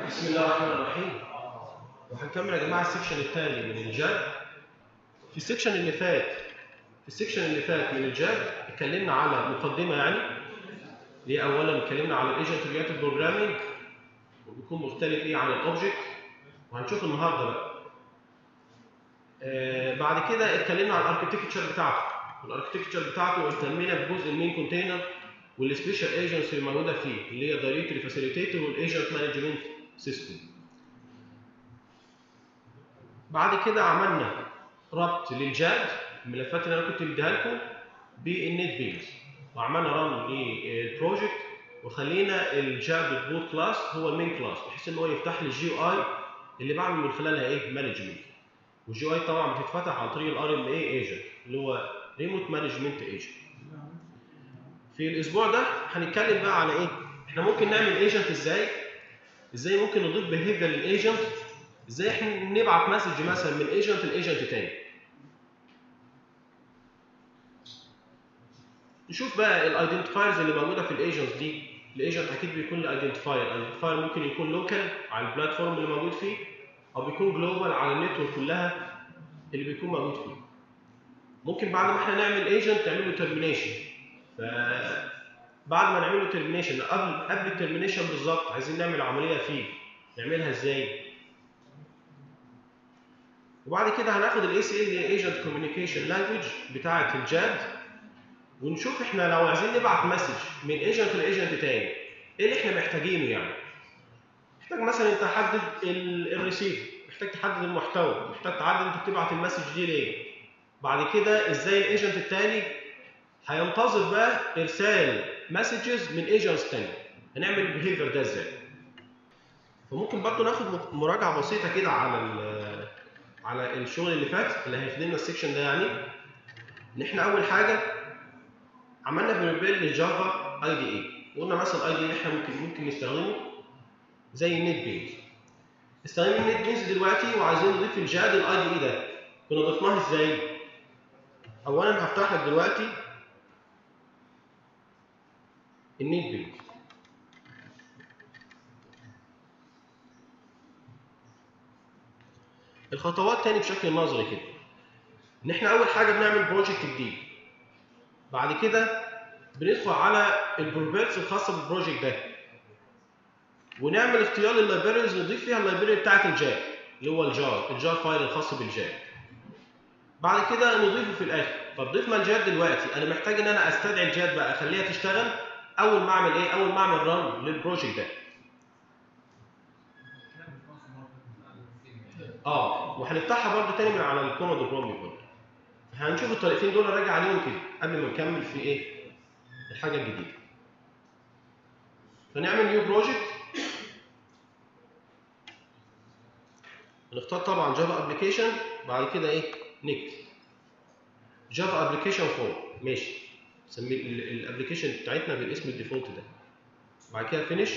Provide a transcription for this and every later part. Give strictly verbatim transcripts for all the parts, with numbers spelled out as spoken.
بسم الله الرحمن الرحيم. وهنكمل يا جماعه السكشن الثاني من الجاد. في السكشن اللي فات في السكشن اللي فات من الجاد اتكلمنا على مقدمه، يعني اللي اولا اتكلمنا على الايجنت ريليتد بروجرامينج وبيكون مختلف ايه عن الاوبجكت، وهنشوف النهارده بقى. آه بعد كده اتكلمنا على الاركتكتشر بتاعته، والاركتكتشر بتاعته اهتمينا بجزء المين كونتينر والسبيشال ايجنتس اللي موجوده فيه، اللي هي دايركتوري فاسيليتيتور والايجنت مانجمنت سيستم. بعد كده عملنا ربط للجاد، الملفات اللي انا كنت مديها لكم بالنت بيز، وعملنا ران للبروجكت وخلينا الجاد دوت كلاس هو المين كلاس، بحيث ان هو يفتح لي الجي او اي اللي بعمل من خلالها ايه مانجمنت. والجي او اي طبعا بتتفتح عن طريق الار ام اي ايجنت اللي هو ريموت مانجمنت ايجنت. في الاسبوع ده هنتكلم بقى على ايه؟ احنا ممكن نعمل ايجنت ازاي؟ ازاي ممكن نضيف بيهيفير للايجنت؟ ازاي احنا نبعت مسج مثلا من ايجنت لايجنت تاني؟ نشوف بقى الايدنتيفايرز اللي موجوده في الايجنتس دي. الايجنت اكيد بيكون له ايدنتيفاير، الايدنتيفاير ممكن يكون لوكال على البلاتفورم اللي موجود فيه، او بيكون جلوبال على النتورك كلها اللي بيكون موجود فيه. ممكن بعد ما احنا نعمل ايجنت نعمل له ترمينيشن، فبعد ما نعمل له ترمينيشن قبل قبل الترمينيشن بالظبط عايزين نعمل عمليه فيه، نعملها ازاي؟ وبعد كده هناخد الاي سي ال ايجنت كوميونيكيشن لانجويج بتاعه الجاد، ونشوف احنا لو عايزين نبعت مسج من ايجنت لايجنت تاني ايه اللي احنا محتاجينه. يعني محتاج مثلا انت تحدد الريسيف، محتاج تحدد المحتوى، محتاج تحدد انت بتبعت المسج دي ليه. بعد كده ازاي الايجنت التاني هينتظر بقى ارسال مسجز من ايجنتس تاني، هنعمل البيهيفير ده ازاي. فممكن برضه ناخد مراجعه بسيطه كده على على الشغل اللي فات اللي هيخدمنا السكشن ده. يعني ان احنا اول حاجه عملنا بريبير للجافا اي دي اي، وقلنا مثلا اي دي اي احنا ممكن ممكن نستخدمه زي النت بيز. استخدمنا النت بيز دلوقتي وعايزين نضيف الجاد الاي دي اي ده، كنا ضفناه ازاي؟ اولا هفتح لك دلوقتي النت بيز. الخطوات تاني بشكل نظري كده، ان احنا اول حاجه بنعمل بروجكت جديد، بعد كده بندخل على البروبرتيز الخاصه بالبروجكت ده ونعمل اختيار لللايبريز نضيف فيها اللايبرري بتاعت الجاد اللي هو الجار الجار فايل الخاص بالجاد. بعد كده نضيفه في الاخر. طب ضفنا الجاد دلوقتي، انا محتاج ان انا استدعي الجاد بقى اخليها تشتغل اول ما اعمل ايه؟ اول ما اعمل ران للبروجكت ده. اه وهنفتحها برده تاني من على الكوماند برومبت برده. هنشوف الطريقتين دول راجع عليهم كده قبل ما نكمل في ايه؟ الحاجه الجديده. فنعمل نيو بروجكت، نختار طبعا جافا ابلكيشن، بعد كده ايه؟ نكتب جافا ابلكيشن فور، ماشي، نسمي الابلكيشن بتاعتنا بالاسم الديفولت ده. بعد كده فينيش.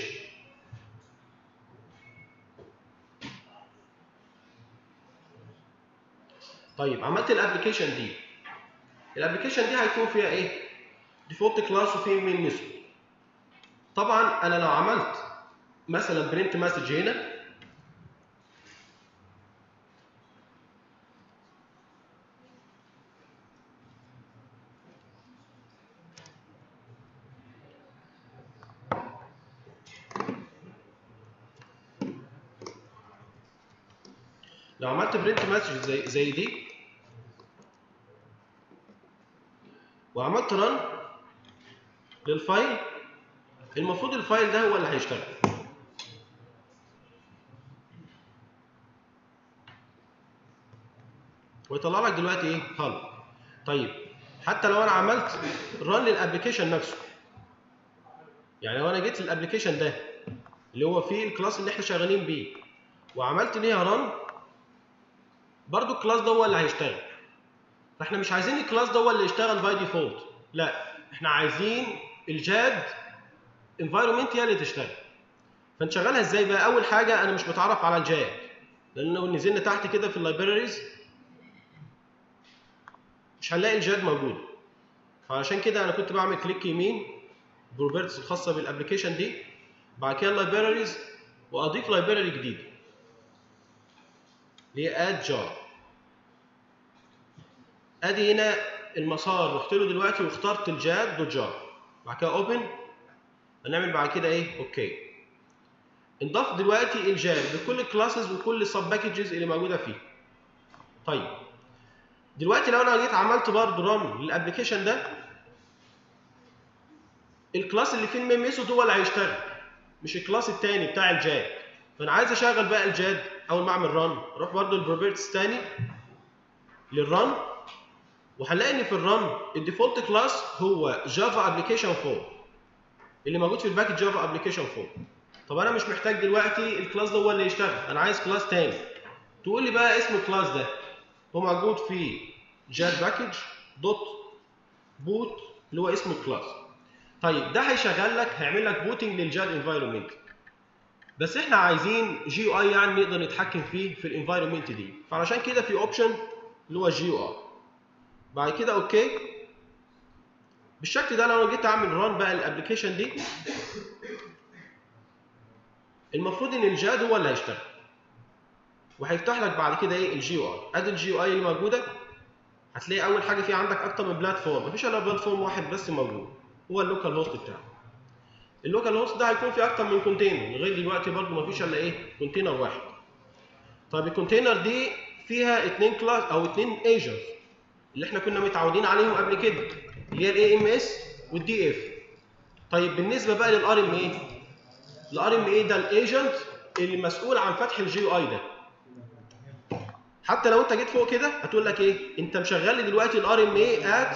طيب عملت الابلكيشن دي، الابلكيشن دي هيكون فيها ايه؟ ديفولت كلاس وفيه مين ميثود. طبعا انا لو عملت مثلا برنت مسج هنا، لو عملت برنت مسج زي زي دي وعملت ران للفايل، المفروض الفايل ده هو اللي هيشتغل. ويطلع لك دلوقتي ايه؟ هالو. طيب حتى لو انا عملت ران للابلكيشن نفسه، يعني لو انا جيت للابلكيشن ده اللي هو فيه الكلاس اللي احنا شغالين بيه وعملت ليها ران، برضو الكلاس ده هو اللي هيشتغل. فاحنا مش عايزين الكلاس ده هو اللي يشتغل باي ديفولت، لا احنا عايزين الجاد انفايرمنت هي اللي تشتغل. فنشغلها ازاي بقى؟ اول حاجه انا مش متعرف على الجاد، لان لو نزلنا تحت كده في اللايبراريز مش هنلاقي الجاد موجود. فعشان كده انا كنت بعمل كليك يمين بروبرتيز الخاصه بالابلكيشن دي، بعد كده اللايبراريز، واضيف لايبراري جديده اللي هي اد جار. ادي هنا المسار، رحت له دلوقتي واخترت الجاد دوت جار، بعد كده اوبن. هنعمل بعد كده ايه؟ اوكي. انضاف دلوقتي الجاد بكل الكلاسز وكل السب باكجز اللي موجوده فيه. طيب دلوقتي لو انا جيت عملت برضه ران للابلكيشن ده، الكلاس اللي فيه المين ميثود هو اللي هيشتغل مش الكلاس الثاني بتاع الجاد. فانا عايز اشغل بقى الجاد. اول ما اعمل ران اروح برضه البروبرتيز تاني للران، وهنلاقي ان في الران الديفولت كلاس هو جافا ابلكيشن فور اللي موجود في الباكج جافا ابلكيشن فور. طب انا مش محتاج دلوقتي الكلاس ده هو اللي يشتغل، انا عايز كلاس تاني. تقول لي بقى اسم الكلاس ده هو موجود في جاد باكج دوت بوت اللي هو اسم الكلاس. طيب ده هيشغل لك، هيعمل لك بوتنج للجاد انفايرمنت. بس احنا عايزين جي يو اي يعني نقدر نتحكم فيه في الانفايرمنت دي، فعلشان كده في اوبشن اللي هو جي يو اي. بعد كده اوكي. بالشكل ده لو انا جيت اعمل ران بقى الابلكيشن دي، المفروض ان الجاد هو اللي هيشتغل وهيفتح لك بعد كده ايه؟ الجي يو اي. ادي الجي يو اي اللي موجوده. هتلاقي اول حاجه في عندك اكتر من بلاتفورم، مفيش الا بلاتفورم واحد بس موجود هو اللوكال هوست بتاعه. اللوكال هوست ده هيكون فيه اكتر من كونتينر، لغايه دلوقتي برضه مفيش الا ايه؟ كونتينر واحد. طيب الكونتينر دي فيها اثنين كلاس او اثنين ايجنت اللي احنا كنا متعودين عليهم قبل كده، اللي هي الاي ام اس والدي اف. طيب بالنسبه بقى للار ام اي، الار ام اي ده الايجنت اللي مسؤول عن فتح الجي يو اي ده. حتى لو انت جيت فوق كده هتقول لك ايه؟ انت مشغل لي دلوقتي الار ام اي ات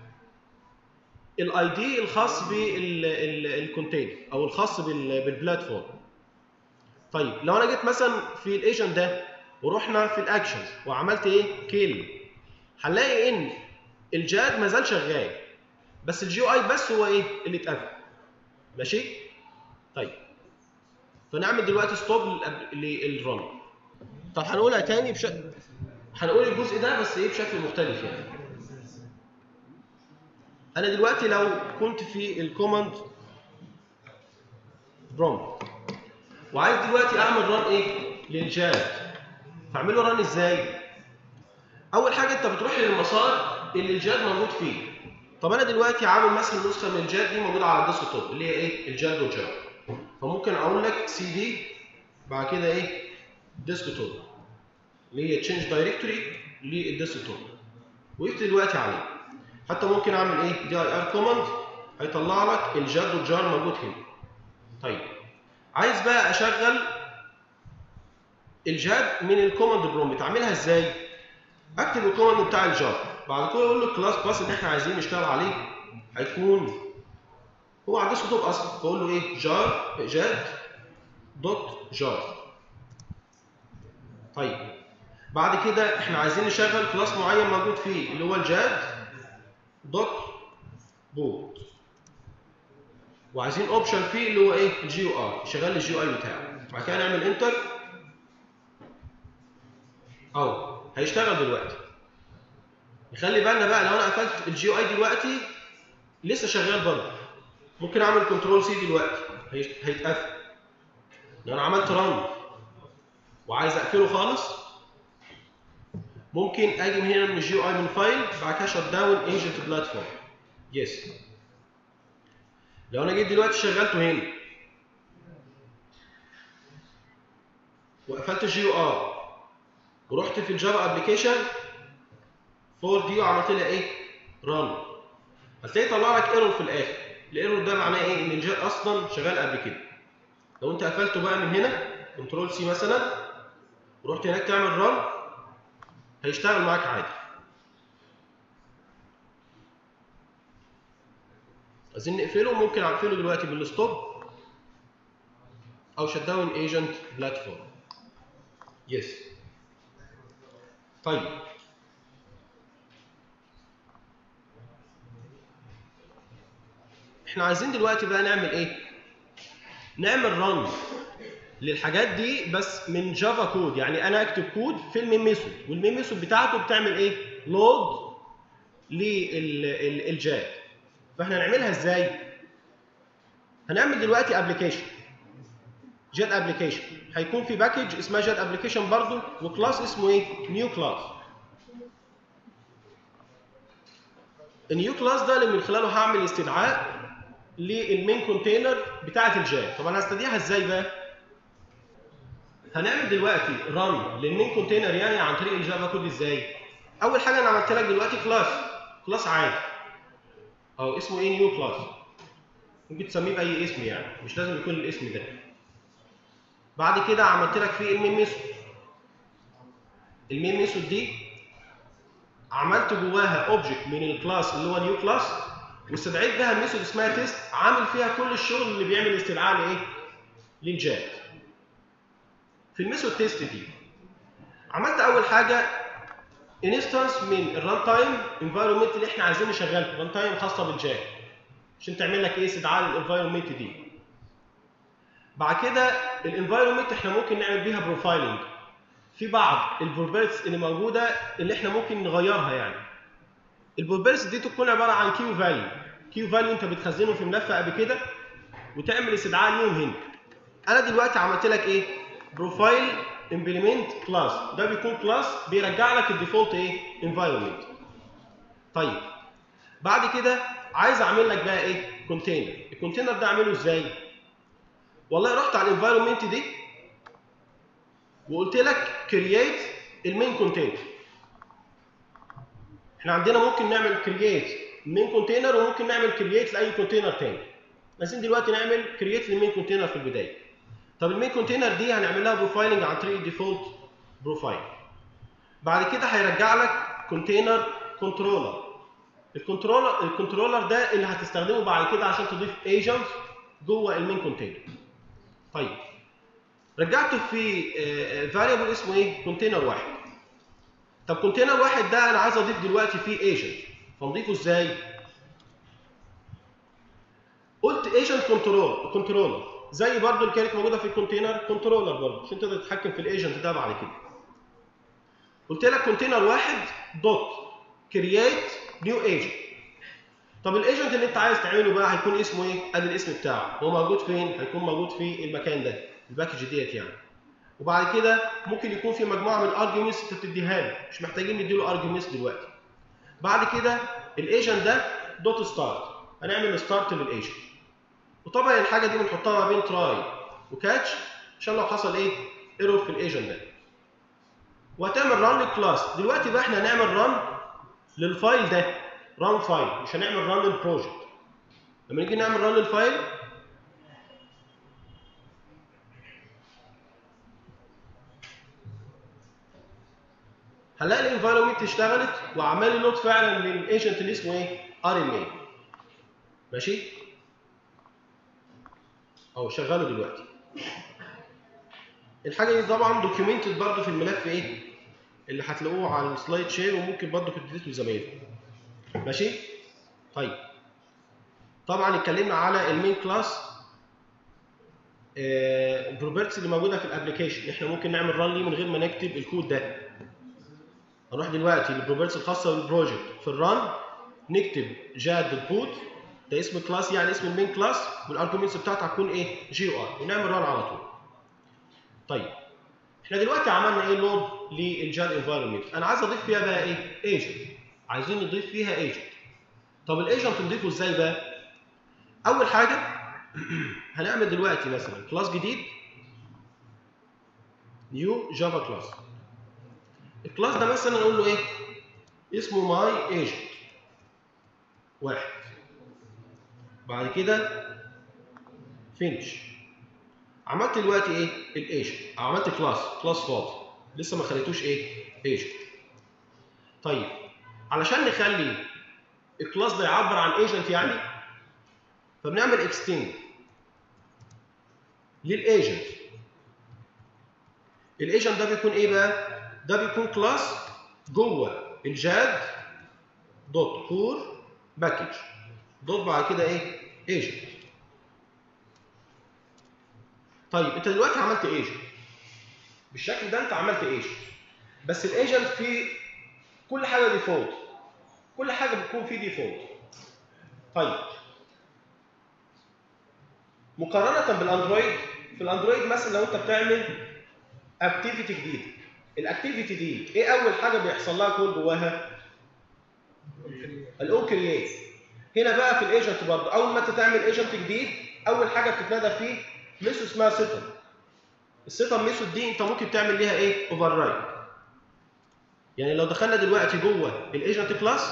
الاي دي الخاص بالكونتينر او الخاص بالبلاتفورم. طيب لو انا جيت مثلا في الايجنت ده ورحنا في الاكشنز وعملت ايه؟ كيل، هنلاقي ان الجاد ما زال شغال بس الجي يو اي بس هو ايه؟ اللي اتقفل. ماشي؟ طيب فنعمل دلوقتي ستوب للرن. طب هنقولها تاني بشكل، هنقول الجزء ده بس ايه؟ بشكل مختلف يعني. انا دلوقتي لو كنت في الكوماند برومبت وعايز دلوقتي اعمل ران ايه؟ للجاد، فاعمله ران ازاي؟ اول حاجه انت بتروح للمسار اللي الجاد موجود فيه. طب انا دلوقتي عامل مثلا نسخه من الجاد دي موجوده على الديسك توب اللي هي ايه؟ الجاد دوت جار. فممكن اقول لك سي دي بعد كده ايه؟ ديسك توب اللي هي تشينج دايركتوري للديسك توب، وقفت دلوقتي عليه. حتى ممكن اعمل ايه؟ دي اي ار كوماند هيطلع لك الجاد دوت جار موجود هنا. طيب عايز بقى اشغل الجاد من الكوماند برومبت، اعملها ازاي؟ اكتب الكوماند بتاع الجار، بعد كده اقول له الكلاس باس اللي احنا عايزين نشتغل عليه هيكون هو على الديسك توب اصلا، فاقول له ايه؟ جار جاد دوت جار. طيب بعد كده احنا عايزين نشغل كلاس معين موجود فيه اللي هو الجاد دوت بوت، وعايزين اوبشن فيه اللي هو ايه؟ الجي يو اي، يشغل لي الجي يو اي بتاعه. بعد كده نعمل انتر اهو هيشتغل دلوقتي. نخلي بالنا بقى لو انا قفلت الجي يو اي دلوقتي لسه شغال برضه، ممكن اعمل كنترول سي دلوقتي هيتقفل. لو انا عملت ران وعايز اقفله خالص ممكن اجي من هنا من الجي يو اي من فايل بعد كده شت داون ايجنت بلاتفورم. يس. لو انا جيت دلوقتي شغلته هنا وقفلت الجي يو اي ورحت في الجافا ابلكيشن فور دي وعملت لها ايه؟ ران، هتلاقي طلع لك ايرور في الاخر. الايرور ده معناه ايه؟ ان الجاد اصلا شغال قبل كده. لو انت قفلته بقى من هنا كنترول سي مثلا ورحت هناك تعمل ران هيشتغل معاك عادي. عايزين نقفله، ممكن اقفله دلوقتي بالستوب او شت داون ايجنت بلاتفورم. يس. طيب احنا عايزين دلوقتي بقى نعمل ايه؟ نعمل ران للحاجات دي بس من جافا كود. يعني انا اكتب كود في المين ميثود والمين ميثود بتاعته بتعمل ايه؟ لود للجاد. فاحنا هنعملها ازاي؟ هنعمل دلوقتي ابلكيشن جاد ابلكيشن. هيكون في باكج اسمها جاد ابلكيشن برضه، وكلاس اسمه ايه؟ نيو كلاس. النيو كلاس ده اللي من خلاله هعمل استدعاء للمين كونتينر بتاعه الجاد. طب انا هستدعيها ازاي بقى؟ هنعمل دلوقتي ران للمين كونتينر يعني عن طريق الجافا كود ازاي؟ اول حاجه انا عملت لك دلوقتي كلاس، كلاس عادي او اسمه ايه؟ نيو كلاس. ممكن تسميه باي اسم يعني، مش لازم يكون الاسم ده. بعد كده عملت لك فيه المين ميثود. المين ميثود دي عملت جواها اوبجكت من الكلاس اللي هو نيو كلاس، واستدعيت بها ميثود اسمها تيست عامل فيها كل الشغل اللي بيعمل استدعاء لايه؟ للجاد. في الميثود تيست دي عملت اول حاجه انستنس من الران تايم انفايرمنت اللي احنا عايزين نشغلها، ران تايم خاصه بالجاد عشان تعمل لك ايه؟ استدعاء للانفايرمنت دي. بعد كده الانفايرمنت احنا ممكن نعمل بيها بروفايلنج في بعض البروبرتيز اللي موجوده اللي احنا ممكن نغيرها يعني. البروبرتيز دي تكون عباره عن كيو فاليو، كيو فاليو انت بتخزنه في ملف قبل كده وتعمل استدعاء ليهم هنا. انا دلوقتي عملت لك ايه؟ بروفايل امبلمنت كلاس، ده بيكون كلاس بيرجع لك الديفولت ايه؟ انفايرمنت. طيب بعد كده عايز اعمل لك بقى ايه؟ كونتينر. الكونتينر ده اعمله ازاي؟ والله رحت على الانفايرمنت دي وقلت لك كرييت المين كونتينر. احنا عندنا ممكن نعمل كرييت المين كونتينر وممكن نعمل كرييت لاي كونتينر تاني. عايزين دلوقتي نعمل كرييت للمين كونتينر في البدايه. طب المين كونتينر دي هنعمل لها بروفايلنج عن طريق الديفولت بروفايل. بعد كده هيرجع لك كونتينر كنترولر. الكنترولر الكنترولر ده اللي هتستخدمه بعد كده عشان تضيف ايجنت جوه المين كونتينر. طيب رجعته في فاريبل اسمه ايه؟ كونتينر واحد. طب كونتينر واحد ده انا عايز اضيف دلوقتي فيه ايجنت، فنضيفه ازاي؟ قلت ايجنت كنترول كنترولر زي برضو اللي كانت موجوده في الكونتينر كنترولر برضو عشان تقدر تتحكم في الايجنت ده بعد كده. قلت لك كونتينر واحد دوت كرييت نيو ايجنت. طب الايجنت اللي انت عايز تعمله بقى هيكون اسمه ايه؟ ادي الاسم بتاعه، هو موجود فين؟ هيكون موجود في المكان ده، الباكج ديت يعني. وبعد كده ممكن يكون في مجموعه من الارجيومنتس انت بتديها له، مش محتاجين نديله ارجيومنتس دلوقتي. بعد كده الايجنت ده دوت ستارت، هنعمل ستارت للايجنت. وطبعا الحاجه دي بنحطها ما بين تراي وكاتش عشان لو حصل ايه؟ ايرور في الايجنت ده. وهتعمل ران للكلاس. دلوقتي بقى احنا هنعمل ران للفايل ده، ران فايل، مش هنعمل ران للبروجكت. لما نيجي نعمل ران للفايل هنلاقي الانفايرمنت اشتغلت وعمل لي لود فعلا للايجنت اللي اسمه ايه؟ ار ام اي. ماشي؟ اهو شغاله دلوقتي. الحاجه دي طبعا دوكيومنتد برضه في الملف ايه؟ اللي هتلاقوه على السلايد شير، وممكن برضه تديته لزمايلكم. ماشي؟ طيب طبعا اتكلمنا على المين كلاس البروبرتيز اللي موجوده في الابلكيشن، احنا ممكن نعمل ران ليه من غير ما نكتب الكود ده. هنروح دلوقتي للبروبرتيز الخاصه بالبروجكت، في الران نكتب جاد بوت، ده اسم الكلاس يعني اسم المين كلاس، والارجيومنتس بتاعتها هتكون ايه؟ جي او ار، ونعمل ران على طول. طيب احنا دلوقتي عملنا ايه؟ لود للجاد انفايرمنت. انا عايز اضيف فيها بقى ايه؟ ايجنت. عايزين نضيف فيها ايجنت. طب الايجنت نضيفه ازاي بقى؟ اول حاجه هنعمل دلوقتي مثلا كلاس جديد نيو جافا كلاس. الكلاس ده مثلا نقول له ايه؟ اسمه ماي ايجنت واحد. بعد كده فينش. عملت دلوقتي ايه؟ الايجنت. عملت كلاس، كلاس فاضي لسه ما خليتوش ايه؟ ايجنت. طيب علشان نخلي الكلاس ده يعبر عن ايجنت يعني، فبنعمل اكستند للايجنت. الايجنت ده بيكون ايه بقى؟ ده بيكون كلاس جوه الجاد دوت كور باكج دوت بعد كده ايه؟ ايجنت. طيب انت دلوقتي عملت ايجنت بالشكل ده، انت عملت ايجنت، بس الايجنت فيه كل حاجه ديفولت، كل حاجه بتكون فيه ديفولت. طيب مقارنه بالاندرويد في الاندرويد مثلا لو انت بتعمل اكتيفيتي جديده، الاكتيفيتي دي ايه اول حاجه بيحصل لها كول جواها؟ الاون كرييت. هنا بقى في الايجنت برضه اول ما انت تعمل ايجنت جديد اول حاجه بتتنادى فيه ميثود اسمها سيت اب. السيت اب ميثود دي انت ممكن تعمل ليها ايه؟ اوفر رايد. يعني لو دخلنا دلوقتي جوه الايجنت كلاس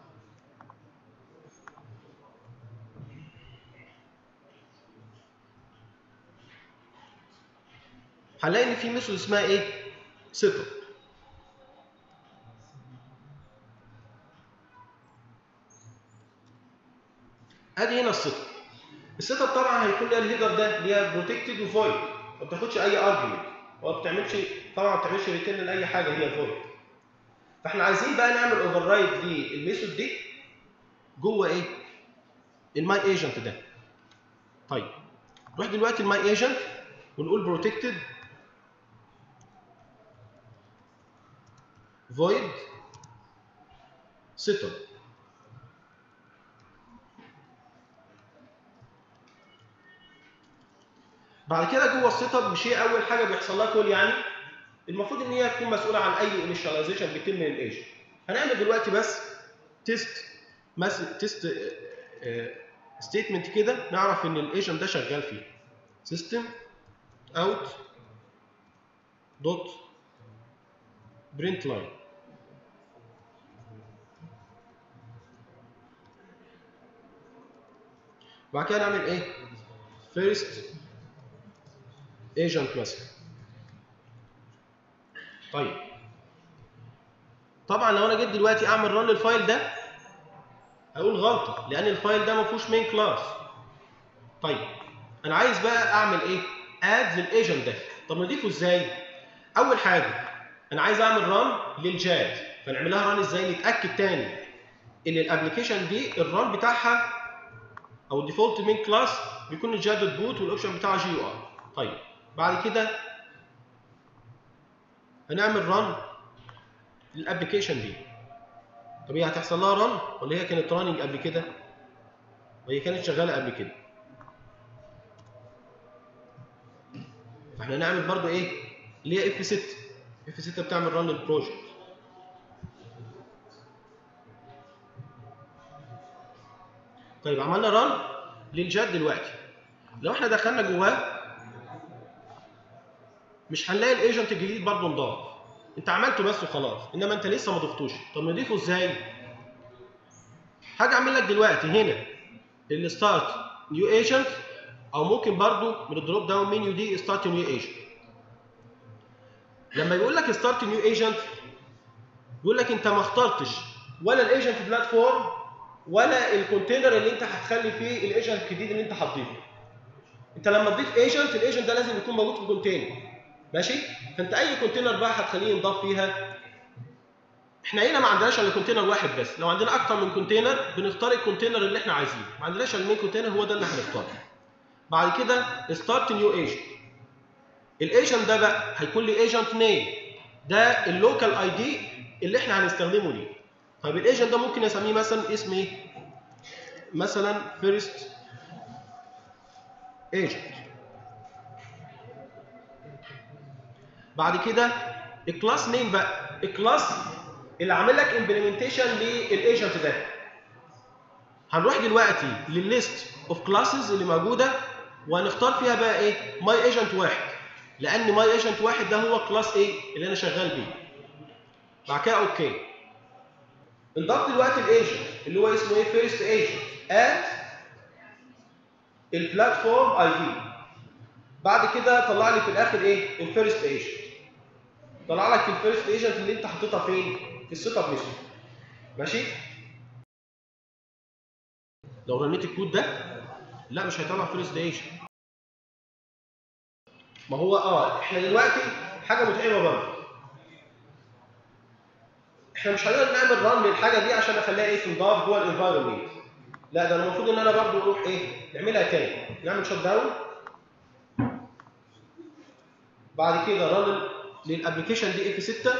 هنلاقي ان في ميثود اسمها ايه؟ سيت اب. ادي هنا السيت اب. السيت اب طبعا هيكون ليها الهيدر ده اللي هي بروتكتد وفويد، ما بتاخدش اي ارجيومنت، وما بتعملش طبعا ما بتعملش ريتيرن لاي حاجه هي فويد. فاحنا عايزين بقى نعمل اوفر رايد للميثود دي جوه ايه؟ الماي ايجنت ده. طيب نروح دلوقتي الماي ايجنت ونقول بروتكتد void setup. بعد كده جوه السيت اب مش هي اول حاجه بيحصل لها كول يعني؟ المفروض ان هي تكون مسؤوله عن اي انيشاليزيشن بيتم من الايجنت. هنعمل دلوقتي بس تيست مثلا تيست ستيتمنت كده نعرف ان الايجنت ده شغال فيه. سيستم اوت دوت برنت لاين. بعد كده نعمل ايه؟ فيرست ايجنت مثلا. طيب طبعا لو انا جيت دلوقتي اعمل ران للفايل ده هقول غلطه لان الفايل ده ما فيهوش مين كلاس. طيب انا عايز بقى اعمل ايه؟ اد للايجنت ده. طب نضيفه ازاي؟ اول حاجه انا عايز اعمل ران للجاد، فنعملها ران ازاي؟ نتاكد تاني ان الابلكيشن دي الران بتاعها او الديفولت مين كلاس بيكون الجاد دوت بوت والاوبشن بتاعه جي يو ار. طيب بعد كده هنعمل ران للابلكيشن دي. طب هي هتحصل لها ران ولا هي كانت راننج قبل كده؟ وهي كانت شغاله قبل كده. فاحنا نعمل برضو ايه؟ اللي هي اف ستة. اف ستة بتعمل ران للبروجكت. طيب عملنا ران للجاد دلوقتي. لو احنا دخلنا جواه مش هنلاقي الايجنت الجديد برضه انضاف. انت عملته بس وخلاص، انما انت لسه ما ضفتوش. طب نضيفه ازاي؟ حاجه اعمل لك دلوقتي هنا الستارت نيو ايجنت، او ممكن برضه من الدروب داون منيو دي ستارت نيو ايجنت. لما يقول لك ستارت نيو ايجنت بيقول لك انت ما اخترتش ولا الايجنت بلاتفورم ولا الكونتينر اللي انت هتخلي فيه الايجنت الجديد اللي انت هتضيفه. انت لما تضيف ايجنت الايجنت ده لازم يكون موجود في كونتينر، ماشي؟ فانت اي كونتينر بقى هتخليه ينضاف فيها. احنا هنا ما عندناش الا كونتينر واحد بس، لو عندنا اكتر من كونتينر بنختار الكونتينر اللي احنا عايزينه، ما عندناش الا المين كونتينر هو ده اللي هنختاره. بعد كده ستارت نيو ايجنت. الايجنت ده بقى هيكون لي ايجنت نيم، ده اللوكال اي دي اللي احنا هنستخدمه ليه. طيب الايجنت ده ممكن اسميه مثلا اسم ايه؟ مثلا فيرست ايجنت. بعد كده الكلاس نيم بقى، الكلاس اللي عامل لك امبلمنتيشن للايجنت ده. هنروح دلوقتي للليست اوف كلاسز اللي موجوده وهنختار فيها بقى ايه؟ ماي ايجنت واحد، لان ماي ايجنت واحد ده هو كلاس ايه اللي انا شغال بيه. بعد كده اوكي. انضاف دلوقتي الايجنت اللي هو اسمه ايه؟ فيرست ايجنت ات البلاتفورم اي دي. بعد كده طلع لي في الاخر ايه؟ الفيرست ايجنت. طلع لك الفيرست ايجنت اللي انت حطيتها فين؟ في السيت اب ميثود. ماشي؟ لو رنيت الكود ده لا مش هيطلع فيرست ايجنت. ما هو اه احنا دلوقتي حاجه متعبه برضه. احنا مش هنقدر نعمل ران للحاجه دي عشان اخليها ايه؟ تنضاف جوه الانفايرمنت. لا ده انا المفروض ان انا برضه اروح ايه؟ نعملها تاني. نعمل شت داون. بعد كده ران للابلكيشن دي اف ستة.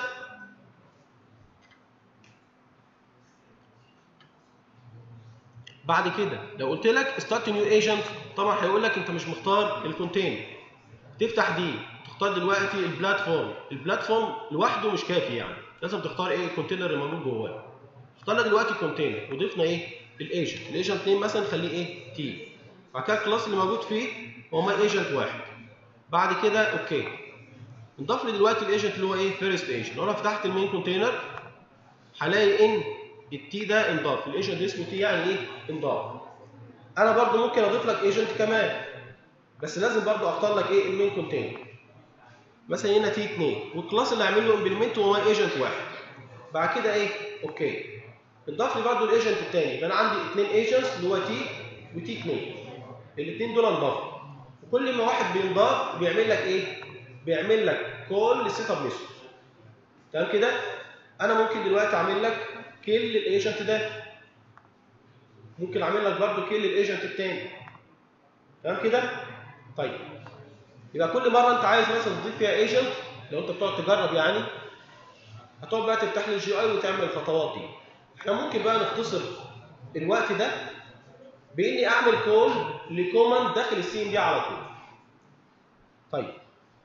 بعد كده لو قلت لك ستارت نيو ايجنت طبعا هيقول لك انت مش مختار الكونتينر. تفتح دي تختار دلوقتي البلاتفورم. البلاتفورم لوحده مش كافي يعني، لازم تختار ايه الكونتينر اللي موجود جواه. اخترنا دلوقتي كونتينر وضفنا ايه الايجنت. الايجنت نيم مثلا خليه ايه تي. بعد كده الكلاس اللي موجود فيه هو ماي ايجنت واحد. بعد كده اوكي. نضاف لي دلوقتي الايجنت اللي هو ايه فيرست ايجنت. لو انا فتحت المين كونتينر هلاقي ان التي ده انضاف. الايجنت اسمه تي يعني ايه انضاف. انا برضو ممكن اضيف لك ايجنت كمان، بس لازم برضو اختار لك ايه المين كونتينر. مثلا هنا تي اتنين والكلاس اللي هعمل له امبلمنت هو ماي ايجنت واحد. بعد كده ايه اوكي. انضاف لي برضو الايجنت الثاني. يبقى انا عندي اثنين ايجنتس اللي هو تي وتي اتنين. الاثنين دول انضافوا، وكل ما واحد بينضاف بيعمل لك ايه؟ بيعمل لك كول للسيت اب ميثود. تمام كده؟ انا ممكن دلوقتي اعمل لك كيل للايجنت ده، ممكن اعمل لك برضو كيل للايجنت الثاني. تمام كده؟ طيب يبقى كل مره انت عايز مثلا تضيف فيها ايجنت، لو انت بتقعد تجرب يعني، هتقعد بقى تفتح لي الجي اي وتعمل الخطوات دي. احنا ممكن بقى نختصر الوقت ده باني اعمل كول لكوماند داخل السي ام دي على طول. طيب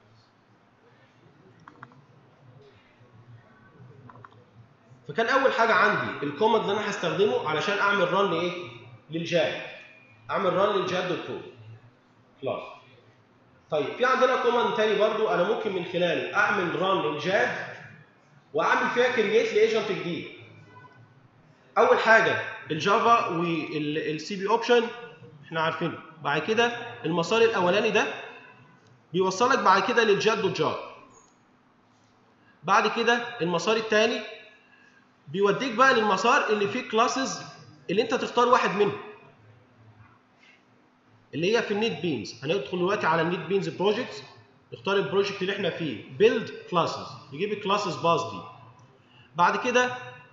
فكان اول حاجه عندي الكوماند اللي انا هستخدمه علشان اعمل ران لايه؟ للجاد. اعمل ران للجاد دوت كوم خلاص. طيب في عندنا كوماند تاني برضو انا ممكن من خلاله اعمل ران للجاد واعمل فيها كرييت لايجنت جديد. اول حاجه الجافا والسي بي اوبشن احنا عارفينه. بعد كده المسار الاولاني ده بيوصلك بعد كده للجاد دوت جار. بعد كده المسار الثاني بيوديك بقى للمسار اللي فيه كلاسز اللي انت تختار واحد منهم، اللي هي في النيت بينز. هندخل دلوقتي على النيت بينز بروجكت، نختار البروجكت اللي احنا فيه بيلد كلاسز، يجيب الكلاسز باز دي. بعد كده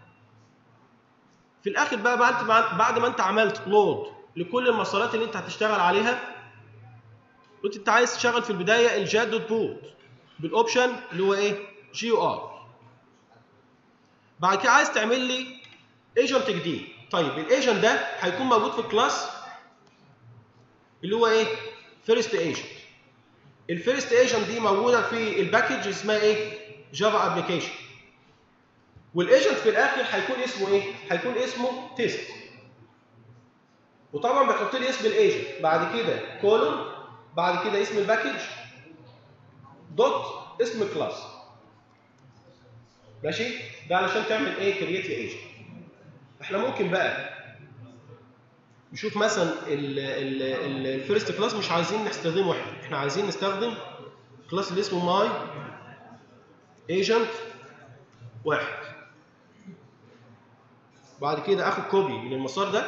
في الاخر بقى بعد بعد ما انت عملت لود لكل المسارات اللي انت هتشتغل عليها، قلت انت عايز تشغل في البدايه الجاد دوت بوت بالاوبشن اللي هو ايه جي او ار. بعد كده عايز تعمل لي ايجنت جديد. طيب الايجنت ده هيكون موجود في الكلاس اللي هو ايه فيرست ايجنت. الفيرست ايجنت دي موجوده في الباكج اسمها ايه جافا ابلكيشن. والايجنت في الاخر هيكون اسمه ايه هيكون اسمه تيست. وطبعا بتحط لي اسم الايجنت، بعد كده كولون، بعد كده اسم الباكج دوت اسم الكلاس. ماشي؟ ده علشان تعمل ايه كرييت لايجنت. احنا ممكن بقى نشوف مثلا الفيرست كلاس مش عايزين نستخدمه احنا، احنا عايزين نستخدم كلاس اللي اسمه ماي ايجنت واحد. بعد كده اخد كوبي من المسار ده،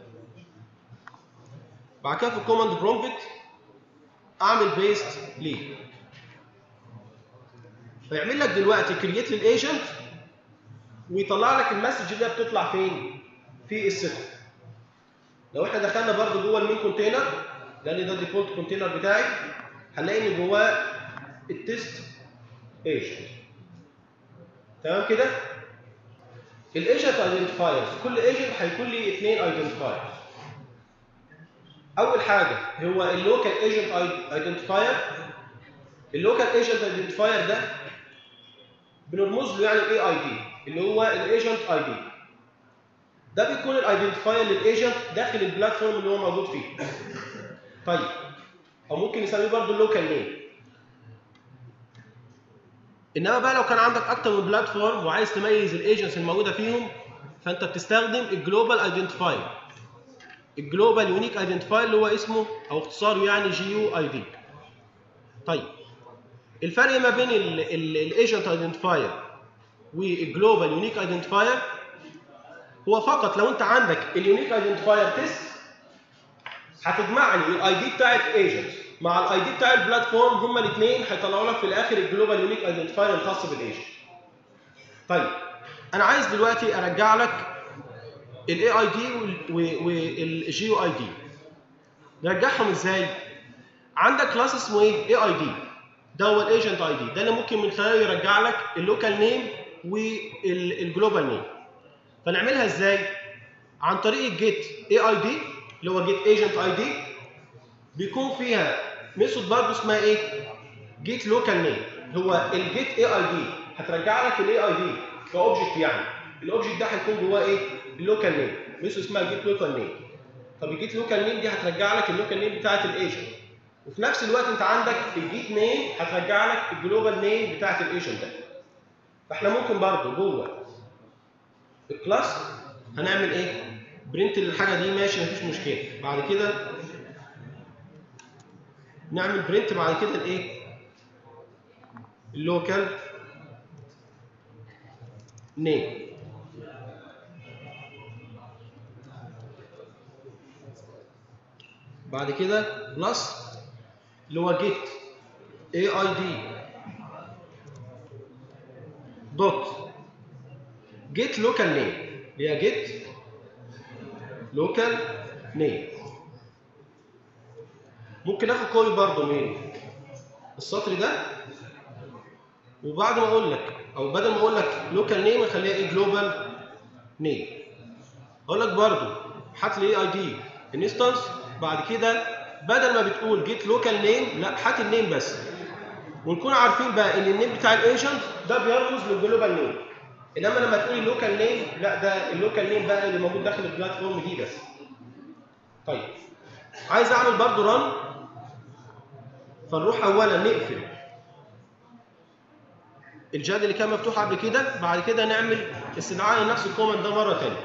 بعد كده في الكوماند برومبت اعمل بيست ليه، فيعمل لك دلوقتي كرييت للايجنت ويطلع لك المسج اللي بتطلع فين؟ في السيتنج. لو احنا دخلنا برضه جوه المين كونتينر، لان ده الديفولت كونتينر بتاعي، هنلاقي ان جواه التست ايجنت. تمام كده؟ الايجنت ايدنتيفايرز، كل ايجنت هيكون لي اثنين ايدنتيفايرز. اول حاجه هو اللوكال ايجنت ايدنتيفاير. اللوكال ايجنت ايدنتيفاير ده بنرمز له يعني الاي اي دي اللي هو الايجنت اي دي. ده بيكون الايدنتيفاير للايجنت داخل البلاتفورم اللي هو موجود فيه. طيب او ممكن نسميه برضه اللوكال نيم. انما بقى لو كان عندك اكتر من بلاتفورم وعايز تميز الايجنتس الموجوده فيهم، فانت بتستخدم الجلوبال ايدنتيفاير. الجلوبال يونيك ايدنتيفاير اللي هو اسمه او اختصاره يعني جي يو اي دي. طيب الفرق ما بين الايجنت ايدنتيفاير والجلوبال يونيك ايدنتيفاير هو فقط لو انت عندك اليونيك ايدنتيفاير تيست هتجمع لي الاي دي بتاع الايجنت مع الاي دي بتاع البلاتفورم، هما الاثنين هيطلعوا لك في الاخر الجلوبال يونيك ايدنتيفاير الخاص بالايجنت. طيب انا عايز دلوقتي ارجع لك الاي اي دي والجي يو اي دي. نرجعهم ازاي؟ عندك كلاس اسمه ايه؟ اي اي دي. ده هو الايجنت اي دي، ده اللي ممكن من خلاله يرجع لك اللوكال نيم والجلوبال نيم. فنعملها ازاي؟ عن طريق الجيت اي اي دي اللي هو جيت ايجنت اي دي، بيكون فيها ميثود برضه اسمها ايه؟ جيت لوكال نيم. هو الجيت اي اي دي هترجع لك الاي اي دي كاوبجكت، يعني الاوبجكت ده هيكون جواه ايه؟ اللوكال نيم. ميثود اسمها جيت لوكال نيم. طب الجيت لوكال نيم دي هترجع لك اللوكال نيم بتاعت الايجنت، وفي نفس الوقت انت عندك الجيت نيم هترجع لك الجلوبال نيم بتاعت الايجنت ده. فاحنا ممكن برضه جوه الكلاس هنعمل ايه؟ برنت للحاجه دي، ماشي مفيش مشكله. بعد كده نعمل برنت بعد كده الايه؟ اللوكال نيم. بعد كده بلس اللي هو جيت اي اي دي دوت جيت لوكال نيم، اللي هي جيت لوكال نيم. ممكن اخد كوبي برضه من السطر ده، وبعد ما اقول لك او بدل ما اقول لك لوكال نيم اخليها ايه؟ جلوبال نيم. اقول لك برضه هات لي اي اي دي انستنس، بعد كده بدل ما بتقول جيت لوكال نيم لا هات النيم بس، ونكون عارفين بقى ان النيم بتاع الايجنت ده بيرمز للجلوبال نيم. انما لما تقولي اللوكال نيم لا، ده اللوكال نيم بقى اللي موجود داخل البلاتفورم دي بس. طيب عايز اعمل برضه ران، فنروح اولا نقفل الجاد اللي كان مفتوح قبل كده، بعد كده نعمل استدعاء لنفس الكوماند ده مره ثانيه.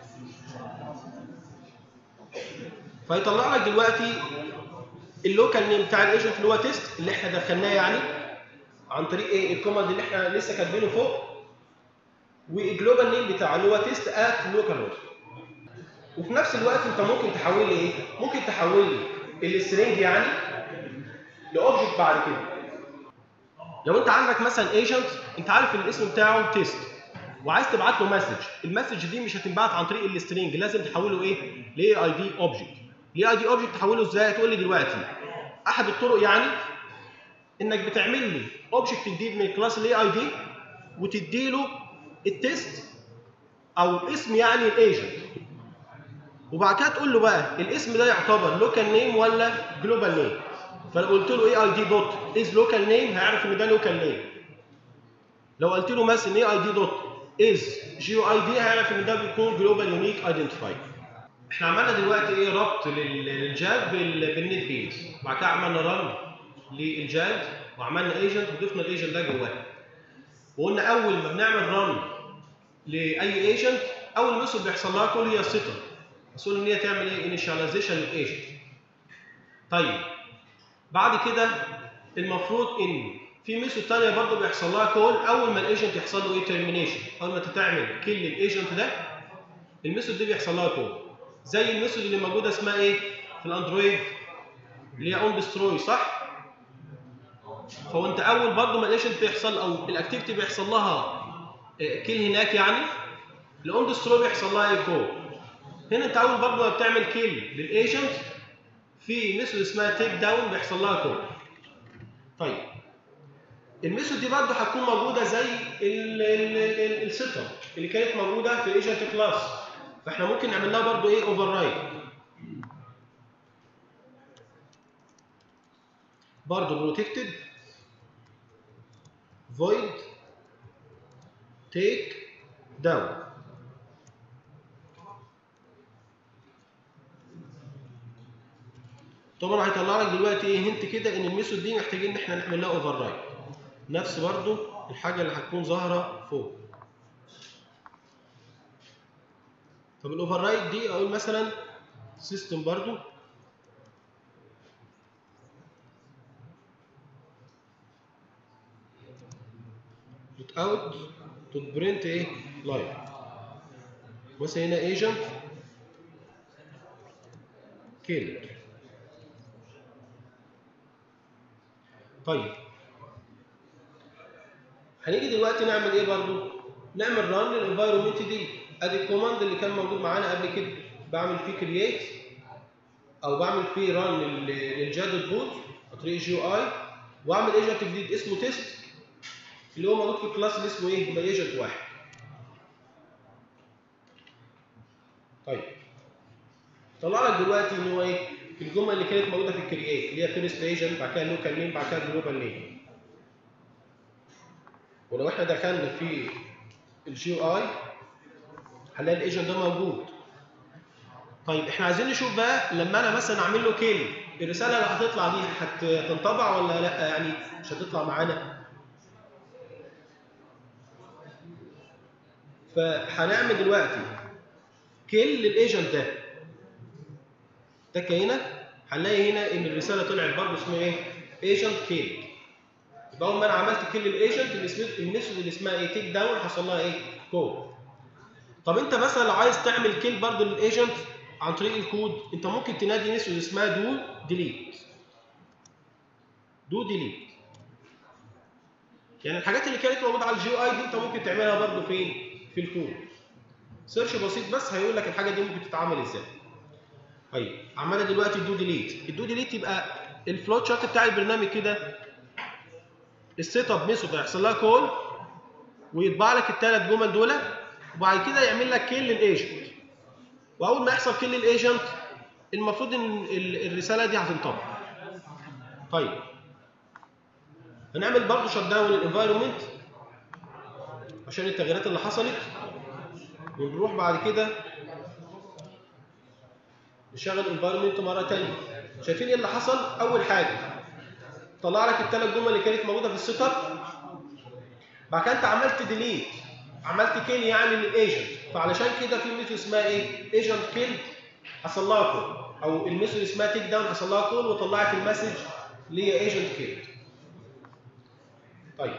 فيطلع لك دلوقتي اللوكال نيم بتاع الايجنت اللي هو تيست اللي احنا دخلناه يعني عن طريق ايه؟ الكوماند اللي احنا لسه كاتبينه فوق، والجلوبال نيم بتاعه اللي هو تيست ات لوكال هوست. وفي نفس الوقت انت ممكن تحول لي ايه؟ ممكن تحول لي السترنج يعني لاوبجكت بعد كده. لو انت عندك مثلا ايجنت انت عارف ان الاسم بتاعه تيست وعايز تبعت له مسج، المسج دي مش هتنبعت عن طريق السترنج، لازم تحوله ايه؟ لاي اي دي اوبجكت. الاي اي دي اوبجكت تحوله ازاي؟ هتقول لي دلوقتي احد الطرق يعني انك بتعمل لي اوبجكت جديد من كلاس الاي اي دي وتدي له التيست او اسم يعني الايجنت، وبعد كده تقول له بقى الاسم ده يعتبر لوكال نيم ولا جلوبال نيم. فلو قلت له اي اي دي دوت از لوكال نيم هيعرف ان ده لوكال نيم. لو قلت له مثلا اي اي دي دوت از جي او اي دي هيعرف ان ده بيكون جلوبال يونيك ايدنتيفاير. احنا عملنا دلوقتي ايه؟ ربط للجاد بالنت بيز، وبعد كده عملنا رن للجاد وعملنا ايجنت وضفنا الايجنت ده جواه. وقلنا اول ما بنعمل رن لاي ايجنت اول ميثود بيحصل لها كل هي السيت اب، مسؤول ان هي تعمل ايه؟ انيشاليزيشن للايجنت. طيب بعد كده المفروض ان في ميثود ثانيه برضه بيحصل لها كول اول ما الايجنت يحصل له ايه؟ ترمينيشن. اول ما تتعمل كل الايجنت ده الميثود دي بيحصل لها كول، زي الميثود اللي موجوده اسمها ايه في الاندرويد اللي هي اون ديستروي، صح؟ فهو انت اول برضه ما الايجنت بيحصل او الاكتيفيتي بيحصل لها كل هناك يعني الاون ديستروي بيحصل لها ايه؟ كول. هنا انت اول برضه ما بتعمل كل للايجنت في ميثود اسمها تيك داون بيحصل لها كول. طيب الميثود دي برضه هتكون موجوده زي السيت اب اللي كانت موجوده في الايجنت كلاس، فاحنا ممكن نعمل لها برضه ايه؟ اوفر رايد. برضه بروتكتد فويد تيك داون. طبعا هيطلع لك دلوقتي ايه؟ هنت كده ان الميثود دي محتاجين ان احنا نعمل لها اوفر رايد، نفس برضه الحاجه اللي هتكون ظاهره فوق. طب الاوفر رايد دي اقول مثلا سيستم برضه دوت اوت دوت برنت ايه؟ لايف. مثلا هنا ايجنت كيل. طيب هنيجي دلوقتي نعمل ايه برضو؟ نعمل ران للانفايرمنت دي. ادي الكوماند اللي كان موجود معانا قبل كده، بعمل فيه كرييت او بعمل فيه ران للجاد بوت عن طريق جي او اي، واعمل ايجنت جديد اسمه تيست اللي هو موجود في الكلاس اللي اسمه ايه؟ يبقى ايجنت واحد. طيب طلع لك دلوقتي ان هو ايه؟ في الجمله اللي كانت موجوده في الكرييت اللي هي فيرست ايجنت، بعد كده لوكال نيم، بعد كده جلوبال نيم. ولو احنا دخلنا في الجي يو اي هنلاقي الايجنت ده موجود. طيب احنا عايزين نشوف بقى لما انا مثلا اعمل له كيل الرساله اللي هتطلع دي هتنطبع ولا لا، يعني مش هتطلع معانا. فهنعمل دلوقتي كيل للايجنت ده. تك هنا هنلاقي هنا ان الرساله طلعت برضه اسمها ايه؟ ايجنت كيل. يبقى اول ما انا عملت كيل للايجنت الميثود اللي اسمها ايه؟ تيك داون حصل لها ايه؟ كود. طب انت مثلا لو عايز تعمل كيل برضه للايجنت عن طريق الكود، انت ممكن تنادي ميثود اسمها دو ديليت. دو ديليت. يعني الحاجات اللي كانت موجوده على الجي يو اي دي انت ممكن تعملها برضه فين؟ في الكود. سيرش بسيط بس هيقول لك الحاجه دي ممكن تتعمل ازاي. طيب عملنا دلوقتي الدو ديليت. الدو ديليت يبقى الفلوت شارت بتاع البرنامج كده السيت اب ميثود هيحصل لها كول ويطبع لك الثلاث جمل دول، وبعد كده يعمل لك كيل للايجنت. واول ما يحصل كيل للايجنت المفروض ان الرساله دي هتنطبع. طيب هنعمل برضه شت داون للانفايرمنت عشان التغييرات اللي حصلت، ونروح بعد كده نشغل الانفايرمنت مره ثانيه. شايفين ايه اللي حصل؟ اول حاجه طلع لك الثلاث جمل اللي كانت موجوده في السيت اب، بعد كده انت عملت ديليت، عملت كيل يعني للايجنت، فعلشان كده في ميثود اسمها ايه؟ ايجنت كيل حصل لها كول، او الميثود اسمها تيك داون حصل لها كول وطلعت المسج اللي هي ايجنت كيل. طيب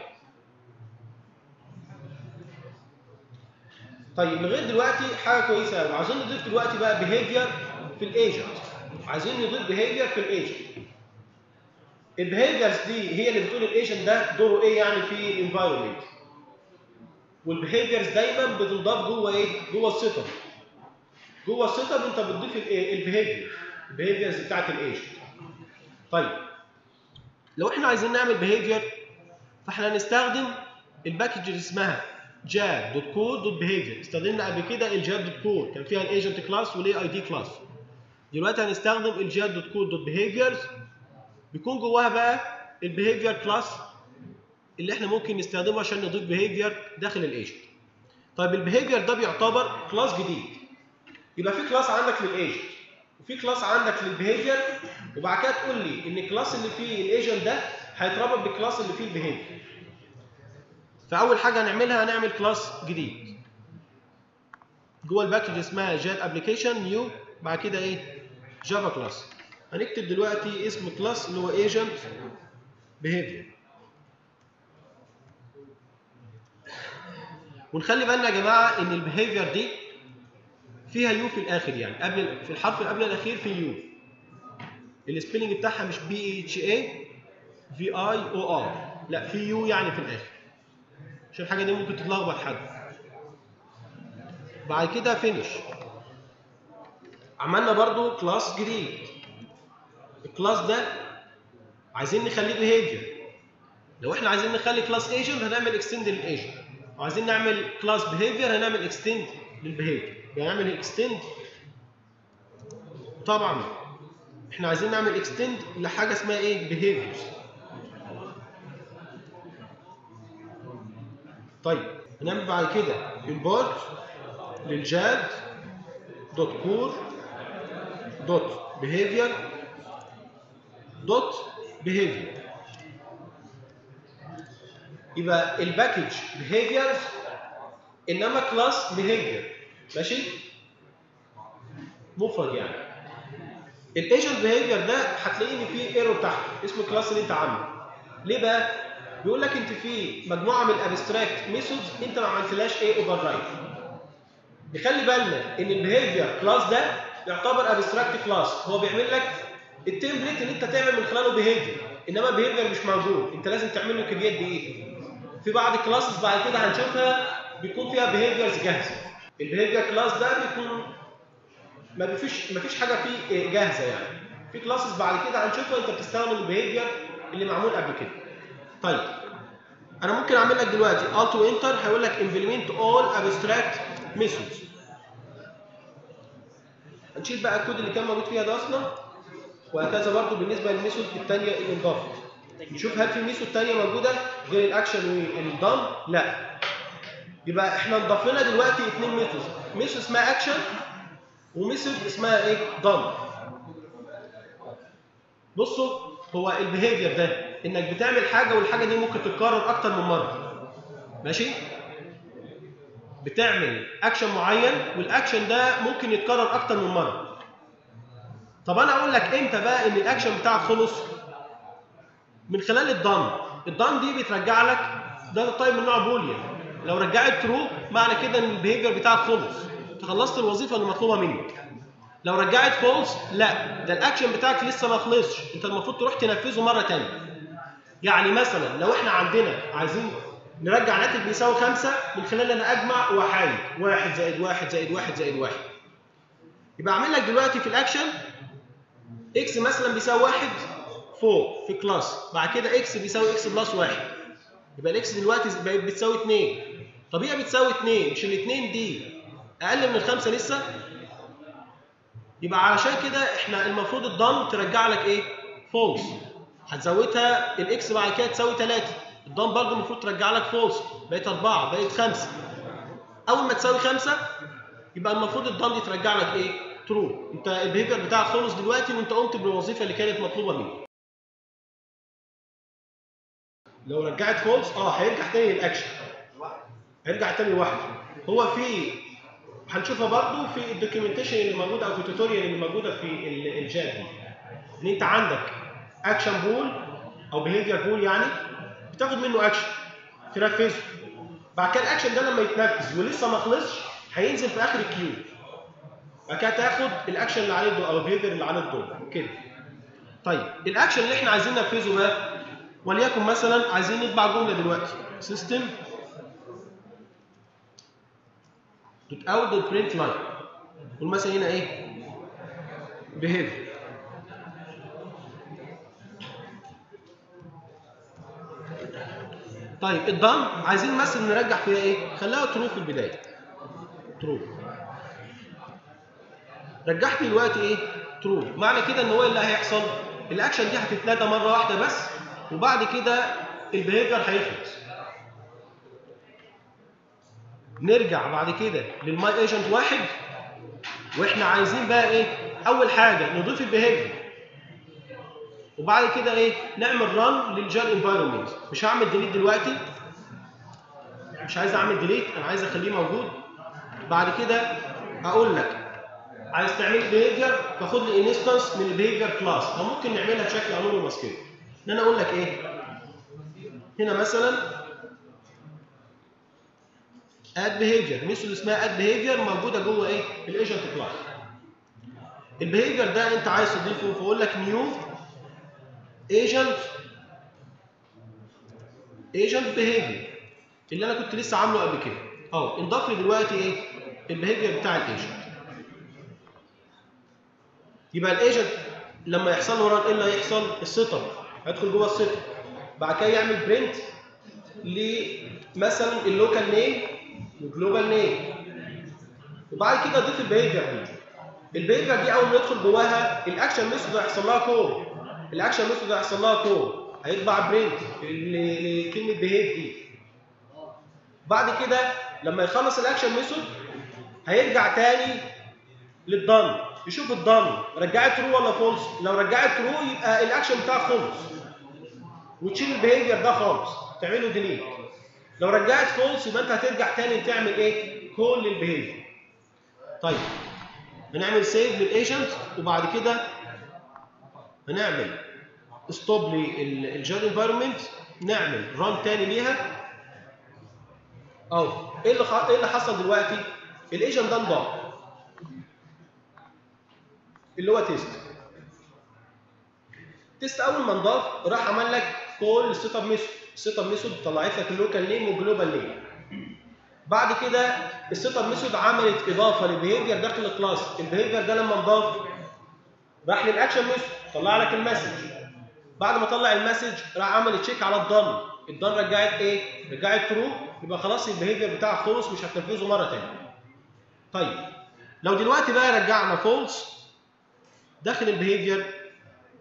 طيب لغايه دلوقتي حاجه كويسه قوي. عايزين نضيف دلوقتي بقى بيهيفير في الايجنت. عايزين نضيف بيهيفير في الايجنت. البيهيفيرز دي هي اللي بتقول الايجنت ده دوره ايه يعني في الانفايرمنت. والبيهيفيرز دايما بتنضاف جوه ايه؟ جوه السيت اب. جوه السيت اب انت بتضيف الايه؟ البيهيفير. البيهيفيرز بتاعت الايجنت. طيب لو احنا عايزين نعمل بيهيفير فاحنا هنستخدم الباكج اللي اسمها جاد دوت كود دوت بيهيفير. استخدمنا قبل كده الجاد دوت كود كان فيها الايجنت كلاس والاي اي دي كلاس. دلوقتي هنستخدم الجاد دوت كود دوت بيهيفيرز بيكون جواها بقى البيهيفير كلاس اللي احنا ممكن نستخدمه عشان نضيف بيهيفير داخل الايجنت. طيب البيهيفير ده بيعتبر كلاس جديد. يبقى في كلاس عندك للايجنت وفي كلاس عندك للبيهيفير، وبعد كده تقول لي ان الكلاس اللي فيه الايجنت ده هيتربط بالكلاس اللي فيه البيهيفير. فاول حاجه هنعملها هنعمل كلاس جديد جوه الباكج اسمها جاد ابلكيشن نيو، بعد كده ايه؟ جافا كلاس. هنكتب دلوقتي اسم كلاس اللي هو ايجنت بيهيفير. ونخلي بالنا يا جماعه ان البيهيفير دي فيها يو في الاخر، يعني قبل في الحرف اللي قبل الاخير في يو. السبيلنج بتاعها مش بي اتش اي في اي او ار، لا في يو يعني في الاخر، عشان الحاجه دي ممكن تتلخبط حد. بعد كده فينيش. عملنا برضو كلاس جديد. الكلاس ده عايزين نخليه بيهيفير. لو احنا عايزين نخلي كلاس ايجنت هنعمل اكستند للايجنت، وعايزين نعمل كلاس بيهيفير هنعمل اكستند للبيهيفير. يعني نعمل اكستند. طبعا احنا عايزين نعمل اكستند لحاجه اسمها ايه؟ بيهيفيرز. طيب هنعمل بعد كده امبورت للجاد دوت كور دوت بيهيفير دوت بيهيفير. يبقى الباكج بيهيفيرز انما كلاس بيهيفير. ماشي؟ مفرد يعني. الايجنت بيهيفير ده هتلاقي ان فيه ايرور تحت اسم الكلاس اللي انت عامله. ليه بقى؟ بيقول لك انت في مجموعه من الابستراكت ميثودز انت ما عملتلهاش ايه؟ اوفر رايت. نخلي بالنا ان البيهيفير كلاس ده يعتبر ابستراكت كلاس، هو بيعمل لك التمبليت اللي انت تعمل من خلاله بيهيفير، انما بيهيفير مش موجود، انت لازم تعمل له كرييت بايدك. في بعض الكلاسز بعد كده هنشوفها بيكون فيها بيهيفيرز جاهزه. البيهيفير كلاس ده بيكون ما فيش ما فيش حاجه فيه جاهزه يعني. في كلاسز بعد كده هنشوفها انت بتستخدم البيهيفير اللي معمول قبل كده. طيب انا ممكن اعمل لك دلوقتي الت وانتر هيقول لك implement all abstract methods. هنشيل بقى الكود اللي كان موجود فيها ده اصلا وهكذا برضو بالنسبه للميثود الثانيه اللي انضافت. نشوف هل في ميثود ثانيه موجوده غير الاكشن والضم؟ لا. يبقى احنا نضاف لنا دلوقتي اثنين ميثود، ميثود اسمها اكشن وميثود اسمها ايه؟ ضم. بصوا، هو البيهيفير ده انك بتعمل حاجه والحاجه دي ممكن تتكرر اكتر من مره. ماشي؟ بتعمل اكشن معين والاكشن ده ممكن يتكرر اكتر من مره. طب انا اقول لك امتى بقى ان الاكشن بتاعك خلص؟ من خلال الضم. الضم دي بترجع لك ده التايب من نوع بوليان. لو رجعت ترو معنى كده ان البيهيفير بتاعك خلص، انت خلصت الوظيفه اللي مطلوبه منك. لو رجعت فولس، لا، ده الاكشن بتاعك لسه ما خلصش، انت المفروض تروح تنفذه مره ثانيه. يعني مثلا لو احنا عندنا عايزين نرجع ناتج بيساوي خمسة من خلال ان انا اجمع وحايد واحد زائد واحد زائد واحد زائد واحد. يبقى اعمل لك دلوقتي في الاكشن اكس مثلا بيساوي واحد فوق في كلاس، بعد كده اكس بيساوي اكس بلس واحد. يبقى الاكس دلوقتي بقت بتساوي اتنين. طب هي بتساوي اتنين، مش الاثنين دي اقل من الخمسه لسه؟ يبقى علشان كده احنا المفروض الضم ترجع لك ايه؟ فولس. هتزودها الاكس بعد كده تساوي تلاتة، الضم برضه المفروض ترجع لك فولس، بقت أربعة، بقت خمسة. اول ما تساوي خمسة يبقى المفروض الضم دي ترجع لك ايه؟ ترو. انت البيهيفير بتاعك خلص دلوقتي وانت قمت بالوظيفه اللي كانت مطلوبه منك. لو رجعت فولس اه هيرجع تاني للاكشن، هيرجع تاني لوحده. هو في هنشوفها برضه في الدوكيومنتيشن اللي موجوده او في التوتوريال اللي موجوده في الجات دي، ان انت عندك اكشن بول او بيهيفير بول، يعني بتاخد منه اكشن تنفذه. بعد كده الاكشن ده لما يتنفذ ولسه ما خلصش هينزل في اخر الكيو. بعد كده تاخد الاكشن اللي عليه الدور او البيهيفير اللي عليه الدور كده. طيب الاكشن اللي احنا عايزين ننفذه بقى، وليكن مثلا عايزين نطبع جمله دلوقتي سيستم دوت اوت دوت برنت لاين، قول مثلا هنا ايه؟ بيهيفير. طيب الضم عايزين مثلا نرجع فيها ايه؟ خليها ترو في البدايه. ترو. رجعت دلوقتي ايه؟ ترو. معنى كده ان هو اللي هيحصل الاكشن دي هتتنادى مره واحده بس، وبعد كده البيهيفير هيخلص. نرجع بعد كده للماي ايجنت واحد، واحنا عايزين بقى ايه؟ اول حاجه نضيف البيهيفير، وبعد كده ايه؟ نعمل ران للجار انفايرمنت. مش هعمل ديليت دلوقتي، مش عايز اعمل ديليت، انا عايز اخليه موجود. بعد كده اقول لك عايز تعمل بيهيفير فخد لي انستنس من البيهيفير كلاس، او ممكن نعملها بشكل انونيمس كده. ان انا اقول لك ايه؟ هنا مثلا اد بيهيفير، ميثود اسمها اد بيهيفير موجوده جوه ايه؟ الايجنت كلاس. البيهيفير ده انت عايز تضيفه، فاقول لك نيو ايجنت ايجنت بيهيفير اللي انا كنت لسه عامله قبل كده. اه انضاف لي دلوقتي ايه؟ البيهيفير بتاع الايجنت. يبقى الايجنت لما يحصل له ران ايه اللي هيحصل؟ السيت اب هيدخل جوه السيت اب، بعد كده يعمل برنت لمثلا اللوكال نيم والجلوبال نيم، وبعد كده اضيف البيهيفير دي. البيهيفير دي اول ما يدخل جواها الاكشن ميثود هيحصل لها كول، الاكشن ميثود هيحصل لها كول هيطبع برنت لكلمه بيهيف دي. بعد كده لما يخلص الاكشن ميثود هيرجع تاني للضم، يشوف الضم رجعت ترو ولا فولس. لو رجعت ترو يبقى الاكشن بتاعك خلص وتشيل البيهيفير ده خالص تعمله ديليت. لو رجعت فولس يبقى انت هترجع تاني تعمل ايه؟ كول للبيهيفير. طيب هنعمل سيف للايجنت، وبعد كده هنعمل ستوب للجار انفايرمنت، نعمل ران تاني ليها. اهو ايه اللي خ... ايه اللي حصل دلوقتي؟ الايجنت ده انضاف اللي هو تيست. تيست اول ما انضاف راح عمل لك كول للسيت اب ميثود. السيت اب ميثود طلعت لك اللوكال نيم والجلوبال نيم. بعد كده السيت اب ميثود عملت اضافه للبيهيفير داخل الكلاس. البيهيفير ده لما انضاف راح للاكشن ميثود طلع لك المسج. بعد ما طلع المسج راح عمل تشيك على الضن، الضن رجعت ايه؟ رجعت ترو، يبقى خلاص البيهيفير بتاعك خلص مش هتنفذه مره ثانيه. طيب لو دلوقتي بقى رجعنا فولس داخل البيهيفير،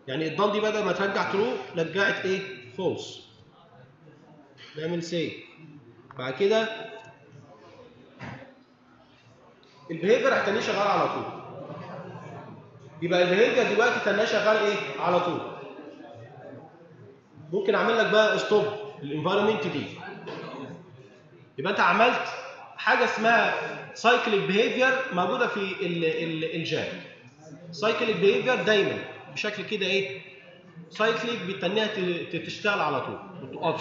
يعني الضان دي بدل ما ترجع ترو رجعت ايه؟ فولس. نعمل سي. بعد كده البيهيفير هتنيه شغال على طول. يبقى البيهيفير دلوقتي تناه شغال ايه؟ على طول. ممكن اعمل لك بقى ستوب الانفايرمنت دي. يبقى انت عملت حاجه اسمها سايكليك بيهيفير موجوده في الجاد. سايكليك بيهيفير دايما بشكل كده ايه؟ سايكليك بتنيها تشتغل على طول ما تقفش.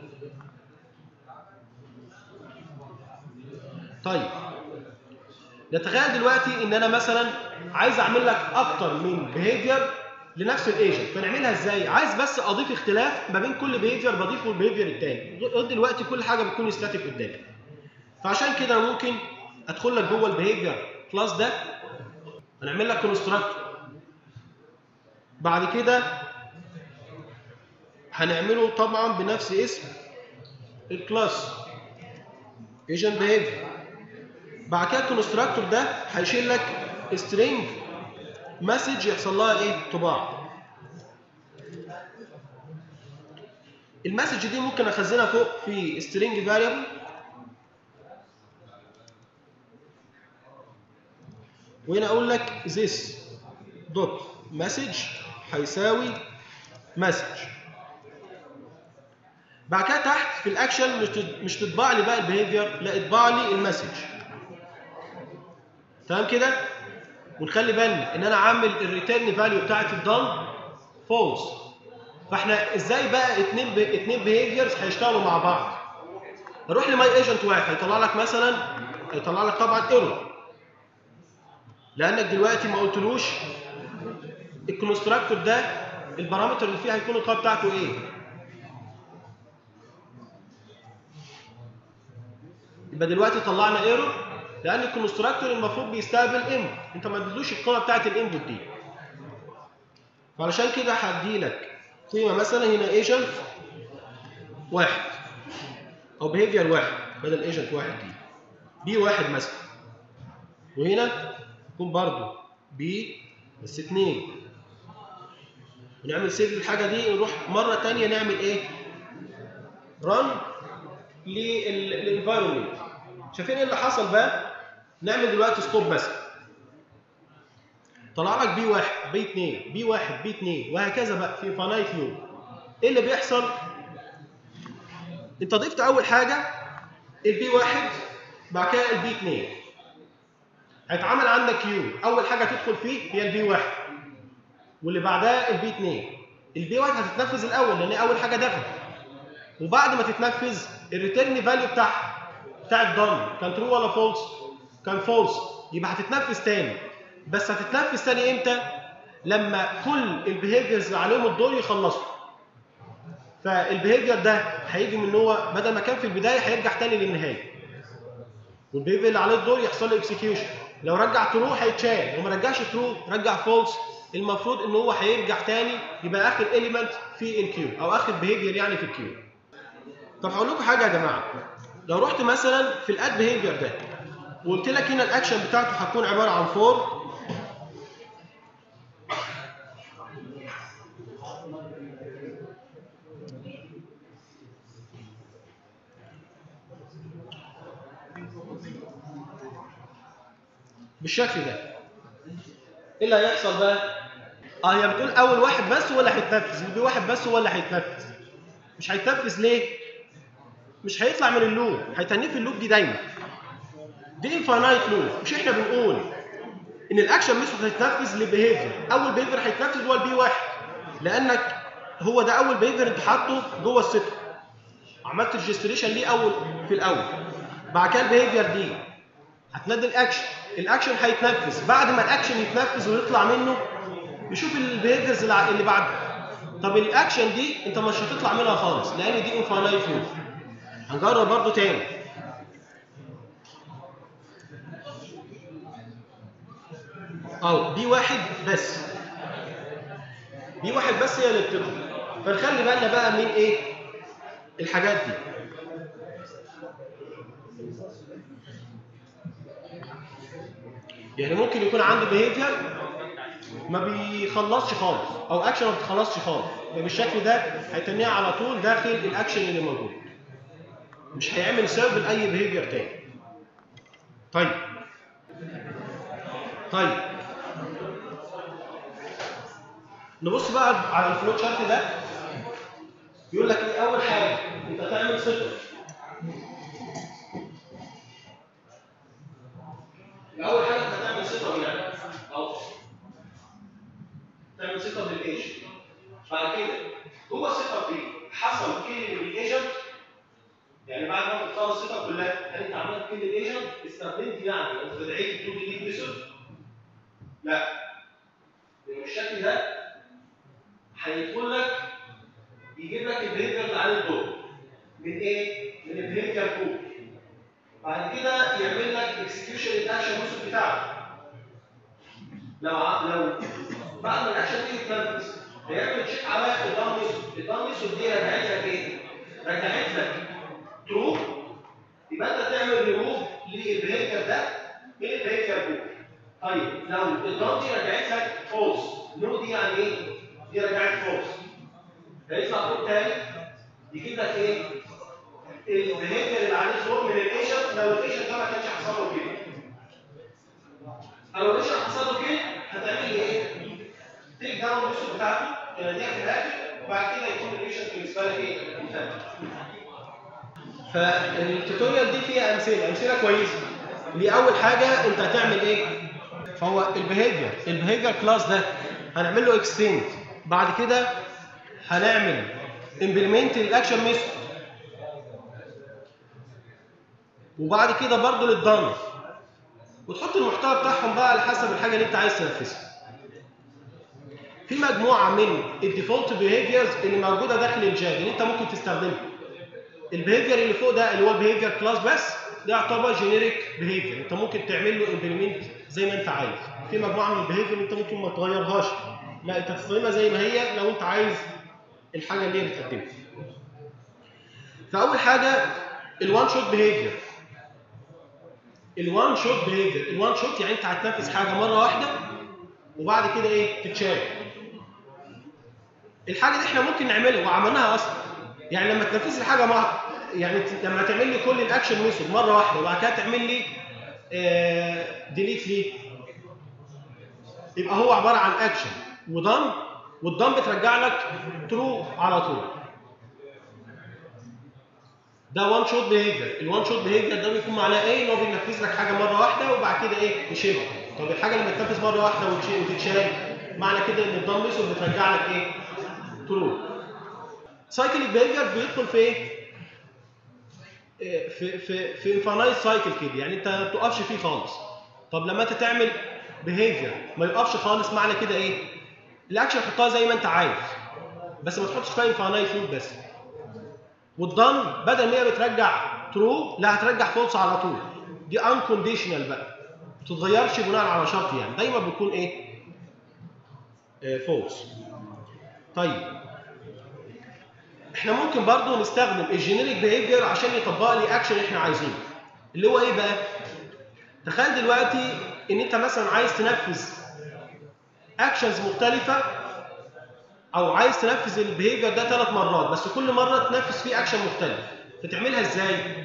طيب نتخيل دلوقتي ان انا مثلا عايز اعمل لك اكتر من بيهيفير لنفس الايجنت، فنعملها ازاي؟ عايز بس اضيف اختلاف ما بين كل بيهيفير بضيفه البيهيفير الثاني. دلوقتي كل حاجه بتكون ستاتيك قدامي. فعشان كده ممكن ادخل لك جوه البيهيفير كلاس ده، هنعمل لك كونستراكتور. بعد كده هنعمله طبعا بنفس اسم الكلاس ايجنت بيهيفير. بعد كده الكونستراكتور ده هيشيل لك سترينج مسج يحصل لها ايه؟ طباع. المسج دي ممكن اخزنها فوق في string variable، وهنا اقول لك this dot message هيساوي مسج. بعد كده تحت في الاكشن مش تطبع لي بقى البيهيفير، لا اطبع لي المسج. تمام كده؟ ونخلي بالنا ان انا عامل الريتيرن فاليو بتاعت الدن فولس. فاحنا ازاي بقى اتنين بي... اتنين بيهيفيرز هيشتغلوا مع بعض؟ نروح لماي ايجنت واحد هيطلع لك مثلا، هيطلع لك طبعا ايرور، لانك دلوقتي ما قلتلوش الكونستراكتور ده البارامتر اللي فيه هيكون القيمه بتاعته ايه. يبقى دلوقتي طلعنا ايرور لان الكونستراكتور المفروض بيستقبل انبوت، انت ما اديتلوش القيمه بتاعت الانبوت دي. فعلشان كده هدي لك قيمه مثلا هنا ايجنت واحد او بيهيفير واحد بدل ايجنت واحد دي بي واحد مثلا، وهنا يكون برضو بي بس اتنين. ونعمل سيف للحاجه دي، نروح مره ثانيه نعمل ايه؟ رن للانفايرمنت. شايفين ايه اللي حصل بقى؟ نعمل دلوقتي ستوب مثلا، طلع لك بي واحد بي اتنين بي واحد بي اتنين وهكذا بقى في فانايت لوب. ايه اللي بيحصل؟ انت ضفت اول حاجه البي واحد، بعد كده البي اتنين، هيتعمل عندك كيو. اول حاجه تدخل فيه هي البي واحد واللي بعدها البي اتنين. البي واحد هتتنفذ الاول لان اول حاجه دخلت، وبعد ما تتنفذ الريتيرن فاليو بتاعها بتاع الدن كان ترو ولا فولس؟ كان فولس. يبقى هتتنفذ تاني، بس هتتنفذ تاني امتى؟ لما كل البيهيفيرز اللي عليهم الدور يخلصوا. فالبيهيفير ده هيجي من هو بدل ما كان في البدايه هيرجع تاني للنهايه، والبيهيفير اللي عليه الدور يحصل له اكسكيوشن. لو رجع ترو هيتشال، وما رجعش ترو رجع فولس، المفروض ان هو هيرجع تاني يبقى اخر اليمنت في الكيو او اخر بيهيفير يعني في الكيو. طب هقول لكم حاجه يا جماعه، لو رحت مثلا في الاد بيهيفير ده وقلت لك هنا الاكشن بتاعته هتكون عباره عن فور بالشكل ده، ايه اللي هيحصل بقى؟ اه هي بتقول اول واحد بس هو اللي هيتنفذ، البي واحد بس هو اللي هيتنفذ. مش هيتنفذ ليه؟ مش هيطلع من اللوب، هيتنيه في اللوب دي دايما. دي انفاينايت لوب. مش احنا بنقول ان الاكشن مش هيتنفذ لبيهيفير، اول بيهيفير هيتنفذ هو البي واحد، لانك هو ده اول بيهيفير انت حاطه جوه السيتو، عملت ريجستريشن ليه اول في الاول. بعد كده البيهيفير دي هتنادي الاكشن، الاكشن هيتنفذ. بعد ما الاكشن يتنفذ ويطلع منه يشوف البيهيفيرز اللي بعده. طب الاكشن دي انت مش هتطلع منها خالص لان دي انفاينايت لوب. هنجرب برضو تاني. اه بي واحد بس، بي واحد بس هي اللي بتدخل. فنخلي بالنا بقى من ايه الحاجات دي. يعني ممكن يكون عندي بيهيفير ما بيخلصش خالص او اكشن ما بتخلصش خالص، فبالشكل ده هيتنيها على طول داخل الاكشن اللي موجود، مش هيعمل سيرف لاي بيهيفير تاني. طيب طيب نبص بقى على الفلو شارت ده. بيقول لك ايه اول حاجه؟ انت تعمل سيت اب. اول حاجه انت تعمل سيت اب يعني اهو تعمل سيت اب للايجنت. بعد كده جوه السيت اب دي حصل كيل للايجنت، يعني بعد ما تخلص السيت اب كلها انت عملت كيل للايجنت، استخدمت يعني انت دعيت تو ديليت ميثود؟ لا، بالشكل ده هيدخل لك يجيب لك البيهيفير اللي عليه الدور من ايه؟ من البيهيفير كود. بعد كده يعمل لك اكسكيوشن الاكشن ميثود بتاعك. لو لو بعد ما الاكشن دي يتنفذ هيعمل تشيك على الدان ميثود. الدان ميثود دي رجعت لك ايه؟ رجعت لك ترو، يبقى انت تعمل ريموف للبيهيفير ده من البيهيفير كود. طيب لو الدان دي رجعت لك فولس، نو دي يعني ايه؟ دي رجعت فولس، هيطلع كود تاني يجيب لك ايه؟ البيهيفير اللي عليه الدور من الايجنت. لو الايجنت ده ما كانش حصل له كده، لو الايجنت حصل له كده هتعمل لي ايه؟ تيك داون الميثود بتاعته تناديها في الاخر، وبعد كده يكون الايجنت بالنسبه لك ايه؟ مثال. فالتوتوريال دي فيها امثله امثله كويسه. دي اول حاجه انت هتعمل ايه؟ فهو البيهيفير البيهيفير كلاس ده هنعمل له اكستند، بعد كده هنعمل امبلمنت الاكشن ميثود، وبعد كده برضه للدان، وتحط المحتوى بتاعهم بقى على حسب الحاجه اللي انت عايز تنفذها. في مجموعه من الديفولت بيهيفيرز اللي موجوده داخل الجاد اللي انت ممكن تستخدمها. البيهيفير اللي فوق ده اللي هو بيهيفير كلاس بس، ده يعتبر جينيريك بيهيفير، انت ممكن تعمل له امبلمنت زي ما انت عايز. في مجموعه من البيهيفير انت ممكن ما تغيرهاش، لا انت تستخدمها زي ما هي لو انت عايز الحاجه اللي هي بتقدمها. فاول حاجه الوان شوت بيهيفير. الوان شوت بيهيفير، الوان شوت يعني انت هتنفذ حاجه مره واحده وبعد كده ايه؟ تتشال. الحاجه دي احنا ممكن نعملها وعملناها اصلا، يعني لما تنفذ لي حاجه مع يعني لما تعمل لي كل الاكشن ميثود مره واحده وبعد كده تعمل لي آه ديليت ليه، يبقى هو عباره عن اكشن ودان، والدان بترجع لك ترو على طول. ده وان شوت بيهيفير. الوان شوت بيهيفير ده بيكون معناه ايه؟ ان هو بينفذ لك حاجه مره واحده وبعد كده ايه؟ يشيلها. طب الحاجه لما تنفذ مره واحده وتتشال، معنى كده ان الدان ميثود بترجع لك ايه؟ ترو. سايكل بيهيفير بيدخل في ايه؟ في في في انفاينايت سايكل كده، يعني انت ما بتقفش فيه خالص. طب لما انت تعمل بيهيفير ما يقفش خالص، معنى كده ايه؟ الاكشن حطها زي ما انت عايز بس ما تحطش فيها انفاينايت لوب بس. والدان بدل ما هي بترجع ترو لا هترجع فولس على طول. دي ان كونديشنال بقى، ما بتتغيرش بناء على شرط، يعني دايما بيكون ايه؟ فولس. طيب احنا ممكن برضو نستخدم الجينيريك بيهيفير عشان يطبق لي اكشن احنا عايزينه، اللي هو ايه بقى؟ تخيل دلوقتي ان انت مثلا عايز تنفذ اكشنز مختلفه، او عايز تنفذ البيهيفير ده ثلاث مرات بس كل مره تنفذ فيه اكشن مختلف. فتعملها ازاي؟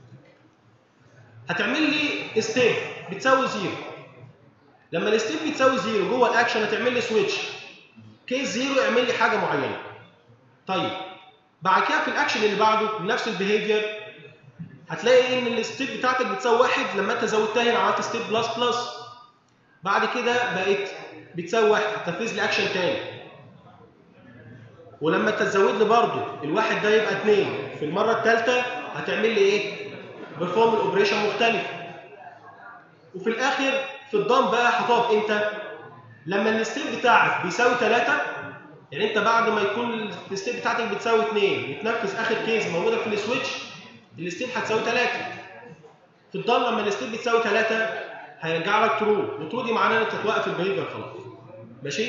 هتعمل لي ستيب بتساوي زيرو. لما الستيب بتساوي زيرو جوه الاكشن هتعمل لي سويتش كيس زيرو يعمل لي حاجه معينه. طيب بعد كده في الاكشن اللي بعده نفس البيهيفير هتلاقي ان الستيب بتاعتك بتساوي واحد، لما انت زودتها هنا عملت ستيب بلس بلس، بعد كده بقت بتساوي واحد هتنفذ لي اكشن تاني. ولما انت تزود لي برضه الواحد ده يبقى اثنين، في المره الثالثه هتعمل لي ايه؟ بيرفورم الاوبريشن مختلف. وفي الاخر في الدان بقى هتقف امتى؟ لما الستيب بتاعك بيساوي ثلاثة، يعني انت بعد ما يكون الستيب بتاعتك بتساوي اثنين وتنفذ اخر كيس موجوده في السويتش، الستيب هتساوي ثلاثة. في الدان لما الستيب بتساوي ثلاثة هيرجع لك ترو، وترو دي معناها ان انت توقف البيهيفير خلاص. ماشي؟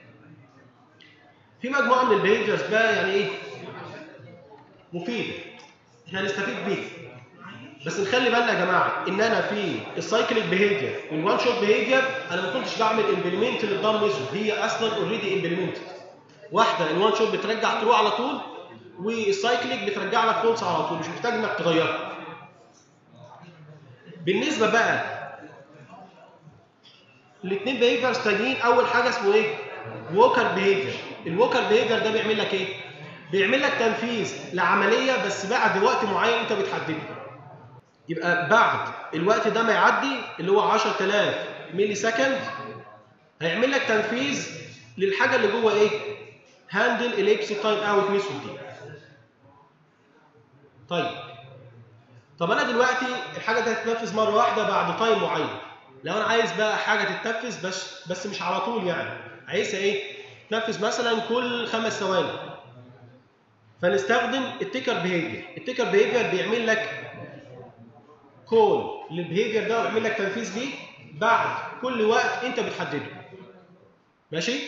في مجموعه من البيهيفيرز بقى يعني ايه؟ مفيده، احنا هنستفيد بيها بس نخلي بالنا يا جماعه ان انا في السايكليك بيهيفير والوان شوت بيهيفير انا ما كنتش بعمل امبلمنت للدار ميثود، هي اصلا اوريدي امبلمنتد. واحده الوان شوت بترجع ترو على طول، والسايكليك بترجع لك فولس على طول، مش محتاج انك تغيرها. بالنسبه بقى الاثنين بيهيفيرز تانيين، اول حاجه اسمه ايه؟ ووكر بيهيفير. الووكر بيهيفير ده بيعمل لك ايه؟ بيعمل لك تنفيذ لعمليه بس بعد وقت معين انت بتحدده. يبقى بعد الوقت ده ما يعدي اللي هو عشرة آلاف ملي سكند هيعمل لك تنفيذ للحاجه اللي جوه ايه؟ هاندل اليبس تايم اوت ميثود دي. طيب طب انا دلوقتي الحاجه دي هتتنفذ مره واحده بعد تايم معين. لو انا عايز بقى حاجه تتنفذ بس بس مش على طول، يعني عايزها ايه؟ تنفذ مثلا كل خمس ثواني، فنستخدم التيكر بيهيفير. التيكر بيهيفير بيعمل لك كول للبيهيفير ده ويعمل لك تنفيذ ليه بعد كل وقت انت بتحدده. ماشي؟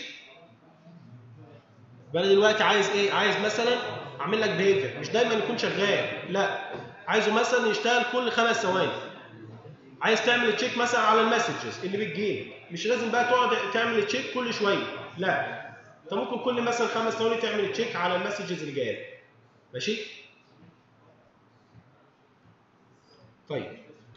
يبقى انا دلوقتي عايز ايه؟ عايز مثلا اعمل لك بيهيفير مش دايما يكون شغال، لا، عايزه مثلا يشتغل كل خمس ثواني. عايز تعمل تشيك مثلا على المسجز اللي بتجيلك، مش لازم بقى تقعد تعمل تشيك كل شويه، لا، انت ممكن كل مثلا خمس ثواني تعمل تشيك على المسجز اللي جايه. ماشي؟ طيب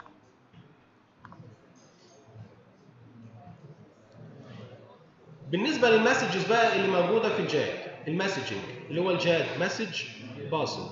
بالنسبه للمسجز بقى اللي موجوده في الجاد، المسجنج اللي هو الجاد مسج باسنج.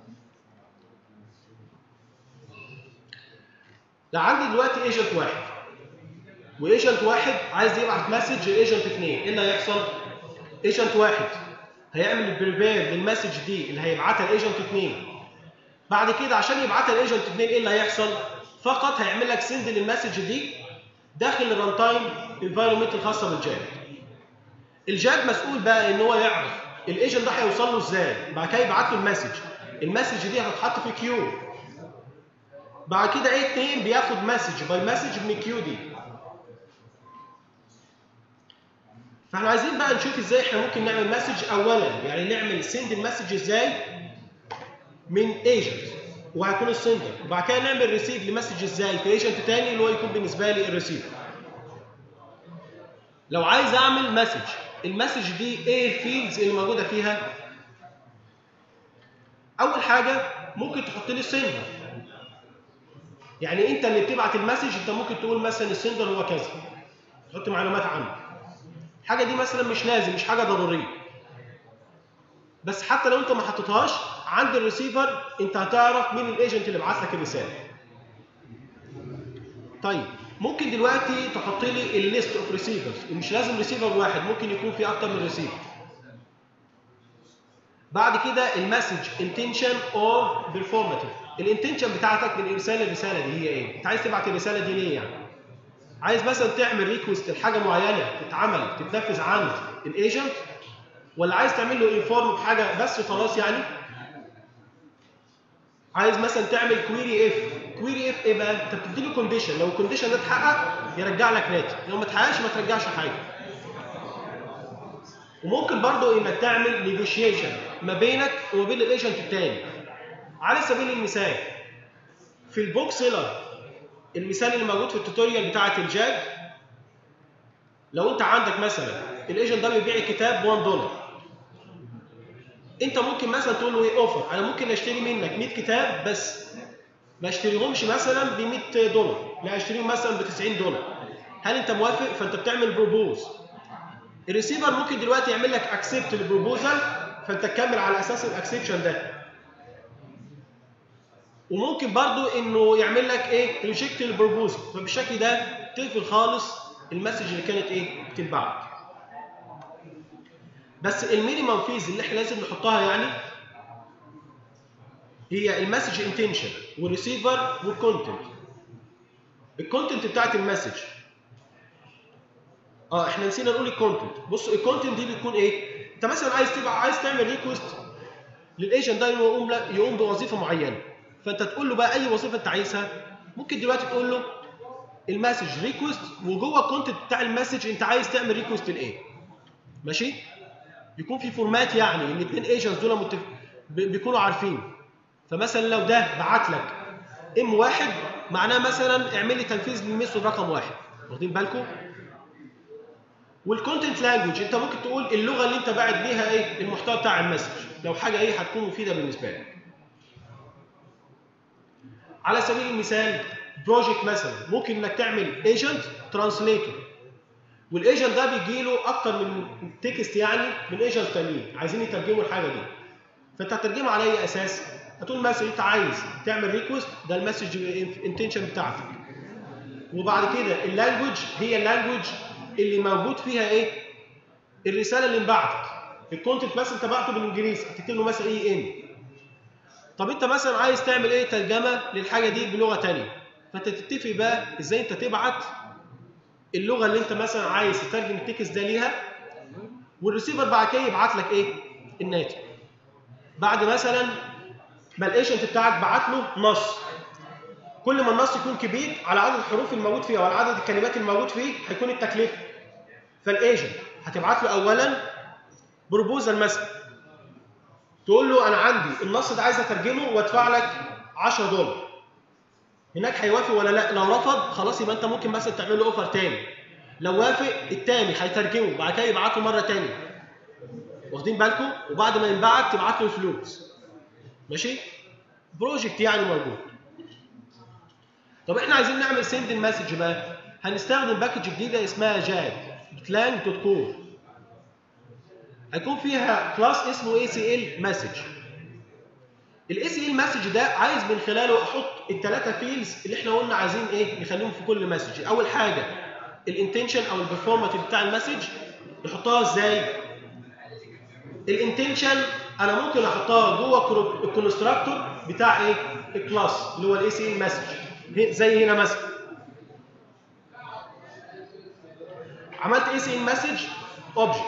لا، عندي دلوقتي ايجنت واحد وايجنت واحد عايز يبعت مسج لايجنت اثنين، ايه اللي هيحصل؟ ايجنت واحد هيعمل البريبير للمسج دي اللي هيبعتها لايجنت اثنين. بعد كده عشان يبعتها لايجنت اثنين ايه اللي هيحصل؟ فقط هيعمل لك سند للمسج دي داخل الران تايم انفايرمنت الخاصه بالجاد. الجاد مسؤول بقى ان هو يعرف الايجنت ده هيوصل له ازاي، بعد كده يبعت له المسج. المسج دي هتتحط في كيو، بعد كده ايه اتنين بياخد مسج باي مسج من الكيو دي. فاحنا عايزين بقى نشوف ازاي احنا ممكن نعمل مسج اولا، يعني نعمل سند المسج ازاي من ايجنت وهيكون السندر، وبعد كده نعمل ريسيف لمسج ازاي في ايجنت تاني اللي هو يكون بالنسبه لي الريسيفر. لو عايز اعمل مسج، المسج دي ايه الفيلدز اللي موجوده فيها؟ اول حاجه ممكن تحط لي السندر، يعني انت اللي بتبعت المسج انت ممكن تقول مثلا السندر هو كذا، تحط معلومات عنه. الحاجه دي مثلا مش لازم، مش حاجه ضروريه، بس حتى لو انت ما حطيتهاش عند الريسيفر انت هتعرف مين الايجنت اللي بعت لك الرساله. طيب ممكن دلوقتي تحط لي الليست اوف ريسيفرز، ومش لازم ريسيفر واحد، ممكن يكون في اكتر من ريسيفر. بعد كده المسج انتنشن اور بيرفورماتيف، الانتنشن بتاعتك من ارسال الرساله دي هي ايه؟ انت عايز تبعت الرساله دي ليه يعني؟ عايز مثلا تعمل ريكوست لحاجه معينه تتعمل تتنفذ عند الايجنت، ولا عايز تعمل له انفورم بحاجه بس وخلاص يعني؟ عايز مثلا تعمل كويري اف، كويري اف ايه بقى؟ انت بتدي له كونديشن، لو الكونديشن ده اتحقق يرجع لك راتب، لو ما اتحققش ما ترجعش حاجه. وممكن برضو انك تعمل نيجوشيشن ما بينك وما بين الايجنت الثاني. على سبيل المثال في البوك سيلر، المثال اللي موجود في التوتوريال بتاعه الجاد، لو انت عندك مثلا الايجنت ده بيبيع الكتاب ب واحد دولار، انت ممكن مثلا تقول له ايه اوفر، انا ممكن اشتري منك مية كتاب بس ما اشتريهمش مثلا ب مية دولار، لا اشتريهم مثلا ب تسعين دولار، هل انت موافق؟ فانت بتعمل بروبوز. الريسيفر ممكن دلوقتي يعمل لك اكسبت البروبوزال، فانت تكمل على اساس الاكسبشن ده. وممكن برضو انه يعمل لك ايه ريجكت البروبوزال، فبالشكل ده تقفل خالص المسج اللي كانت ايه بتتبعت. بس المينيمم فيز اللي احنا لازم نحطها يعني هي المسج انتنشن والريسيفر والكونتنت. الكونتنت بتاعت المسج، اه احنا نسينا نقول الكونتنت. بص الكونتنت دي بتكون ايه؟ انت مثلا عايز تبقى عايز تعمل ريكوست للايجنت ده يقوم يقوم بوظيفه معينه، فانت تقول له بقى اي وظيفه انت عايزها. ممكن دلوقتي تقول له المسج ريكوست، وجوه الكونتنت بتاع المسج انت عايز تعمل ريكوست لايه. ماشي؟ يكون في فورمات، يعني الاثنين ايجنتس دول متف... بيكونوا عارفين. فمثلا لو ده بعت لك ام واحد معناه مثلا اعمل لي تنفيذ للميثود رقم واحد، واخدين بالكم؟ والكونتنت لانجوج انت ممكن تقول اللغه اللي انت باعت بيها ايه المحتوى بتاع المسج، لو حاجه ايه هتكون مفيده بالنسبه لك. على سبيل المثال بروجكت مثلا ممكن انك تعمل ايجنت ترانسليتور، والايجنت ده بيجي له اكتر من تكست يعني من ايجنت تانيين عايزين يترجموا الحاجه دي، فانت هتترجمها على اي اساس؟ هتقول مثلا انت عايز تعمل ريكوست، ده المسج انتنشن بتاعتك، وبعد كده اللانجوج هي اللانجوج اللي موجود فيها ايه الرساله اللي انبعتت. الكونتنت مثلا انت بعته بالانجليزي هتكتب له مثلا اي ان. طب انت مثلا عايز تعمل ايه ترجمه للحاجه دي بلغه ثانيه، فانت تتفق بقى ازاي انت تبعت اللغه اللي انت مثلا عايز تترجم التكست ده ليها، والريسيفر بعد كده يبعت لك ايه الناتج. بعد مثلا ما الايجنت بتاعك بعت له نص، كل ما النص يكون كبير على عدد الحروف الموجود فيه وعلى عدد الكلمات الموجود فيه هيكون التكلفه. فالايجنت هتبعت له اولا بروبوزال مثلا، تقول له انا عندي النص ده عايز اترجمه وادفع لك عشرة دولار، هناك هيوافق ولا لا؟ لو رفض خلاص يبقى انت ممكن مثلا تعمل له اوفر تاني، لو وافق التاني هيترجمه بعد كده يبعته مره تانيه، واخدين بالكم؟ وبعد ما ينبعت تبعت له الفلوس. ماشي؟ بروجكت يعني موجود. طب احنا عايزين نعمل سند المسج بقى، هنستخدم باكج جديده اسمها جاد جيتلانج دوت كور، هيكون فيها كلاس اسمه اي سي ال مسج. الاي سي ال مسج ده عايز من خلاله احط الثلاثه فيلدز اللي احنا قلنا عايزين ايه نخليهم في كل مسج. اول حاجه الانتنشن او البرفورماتيف بتاع المسج نحطها ازاي؟ الانتنشن انا ممكن احطها جوه الكونستراكتور بتاع ايه الكلاس اللي هو الاي سي ال مسج، زي هنا مثلا عملت اي سي ال مسج اوبجكت،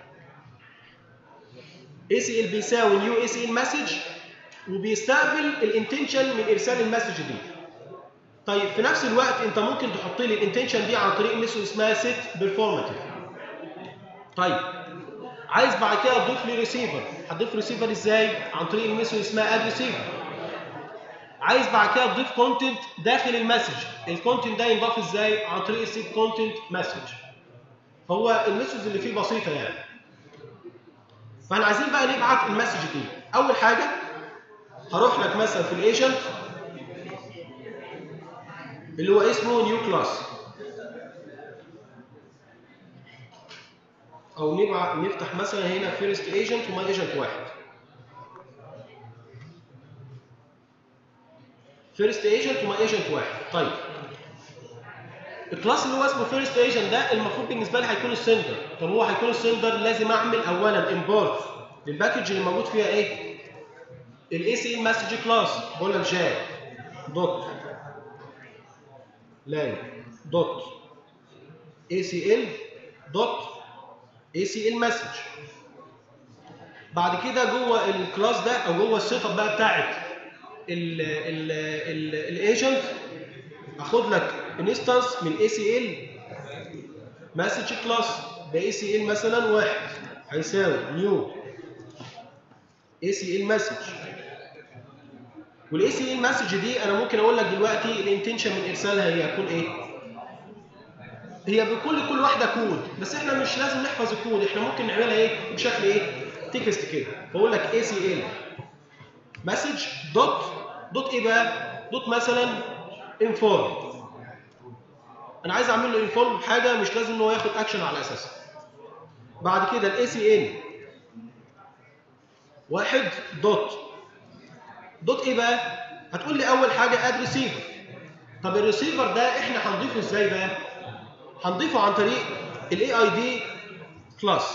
اي سي ال بيساوي نيو اي سي ال مسج وبيستقبل الانتنشن من ارسال المسج دي. طيب في نفس الوقت انت ممكن تحط لي الانتنشن دي عن طريق ميثود اسمها سيت بيرفورماتيف. طيب عايز بعد كده تضيف لي ريسيفر، هتضيف ريسيفر ازاي؟ عن طريق الميثود اسمها اد ريسيفر. عايز بعد كده تضيف كونتنت داخل المسج، الكونتنت ده ينضاف ازاي؟ عن طريق السيت كونتنت مسج. فهو الميثودز اللي فيه بسيطه يعني. فاحنا عايزين بقى نبعت المسج دي. اول حاجه هروح لك مثلا في الايجنت اللي هو اسمه نيو كلاس، او نبعت نفتح مثلا هنا فيرست ايجنت وما ايجنت واحد. فيرست ايجنت وما ايجنت واحد. طيب الكلاس اللي هو اسمه فيرست ايجنت ده المفروض بالنسبه لي هيكون السندر. طب هو هيكون السندر لازم اعمل اولا امبورت للباكج اللي موجود فيها ايه؟ الاي سي ال مسج كلاس. بقول لك جاد دوت لان دوت اي سي ال دوت اي سي ال مسج. بعد كده جوه الكلاس ده او جوه السيت اب بقى بتاعت الايجنت اخد لك انستنس من اي سي ال مسج كلاس باي سي ال مثلا واحد هيساوي نيو اي سي ال مسج. والاي سي ال مسج دي انا ممكن اقول لك دلوقتي الانتنشن من ارسالها هي هتكون ايه؟ هي بكل كل واحده كود، بس احنا مش لازم نحفظ الكود، احنا ممكن نعملها ايه؟ بشكل ايه؟ تكست كده. فاقول لك اي سي ال مسج دوت دوت ايه بقى؟ دوت مثلا انفورم. انا عايز اعمل له انفورم بحاجه مش لازم ان هو ياخد اكشن على اساسها. بعد كده الاي سي ال واحد دوت دوت ايه بقى؟ هتقول لي اول حاجه اد ريسيفر. طب الريسيفر ده احنا هنضيفه ازاي بقى؟ هنضيفه عن طريق الاي اي دي كلاس.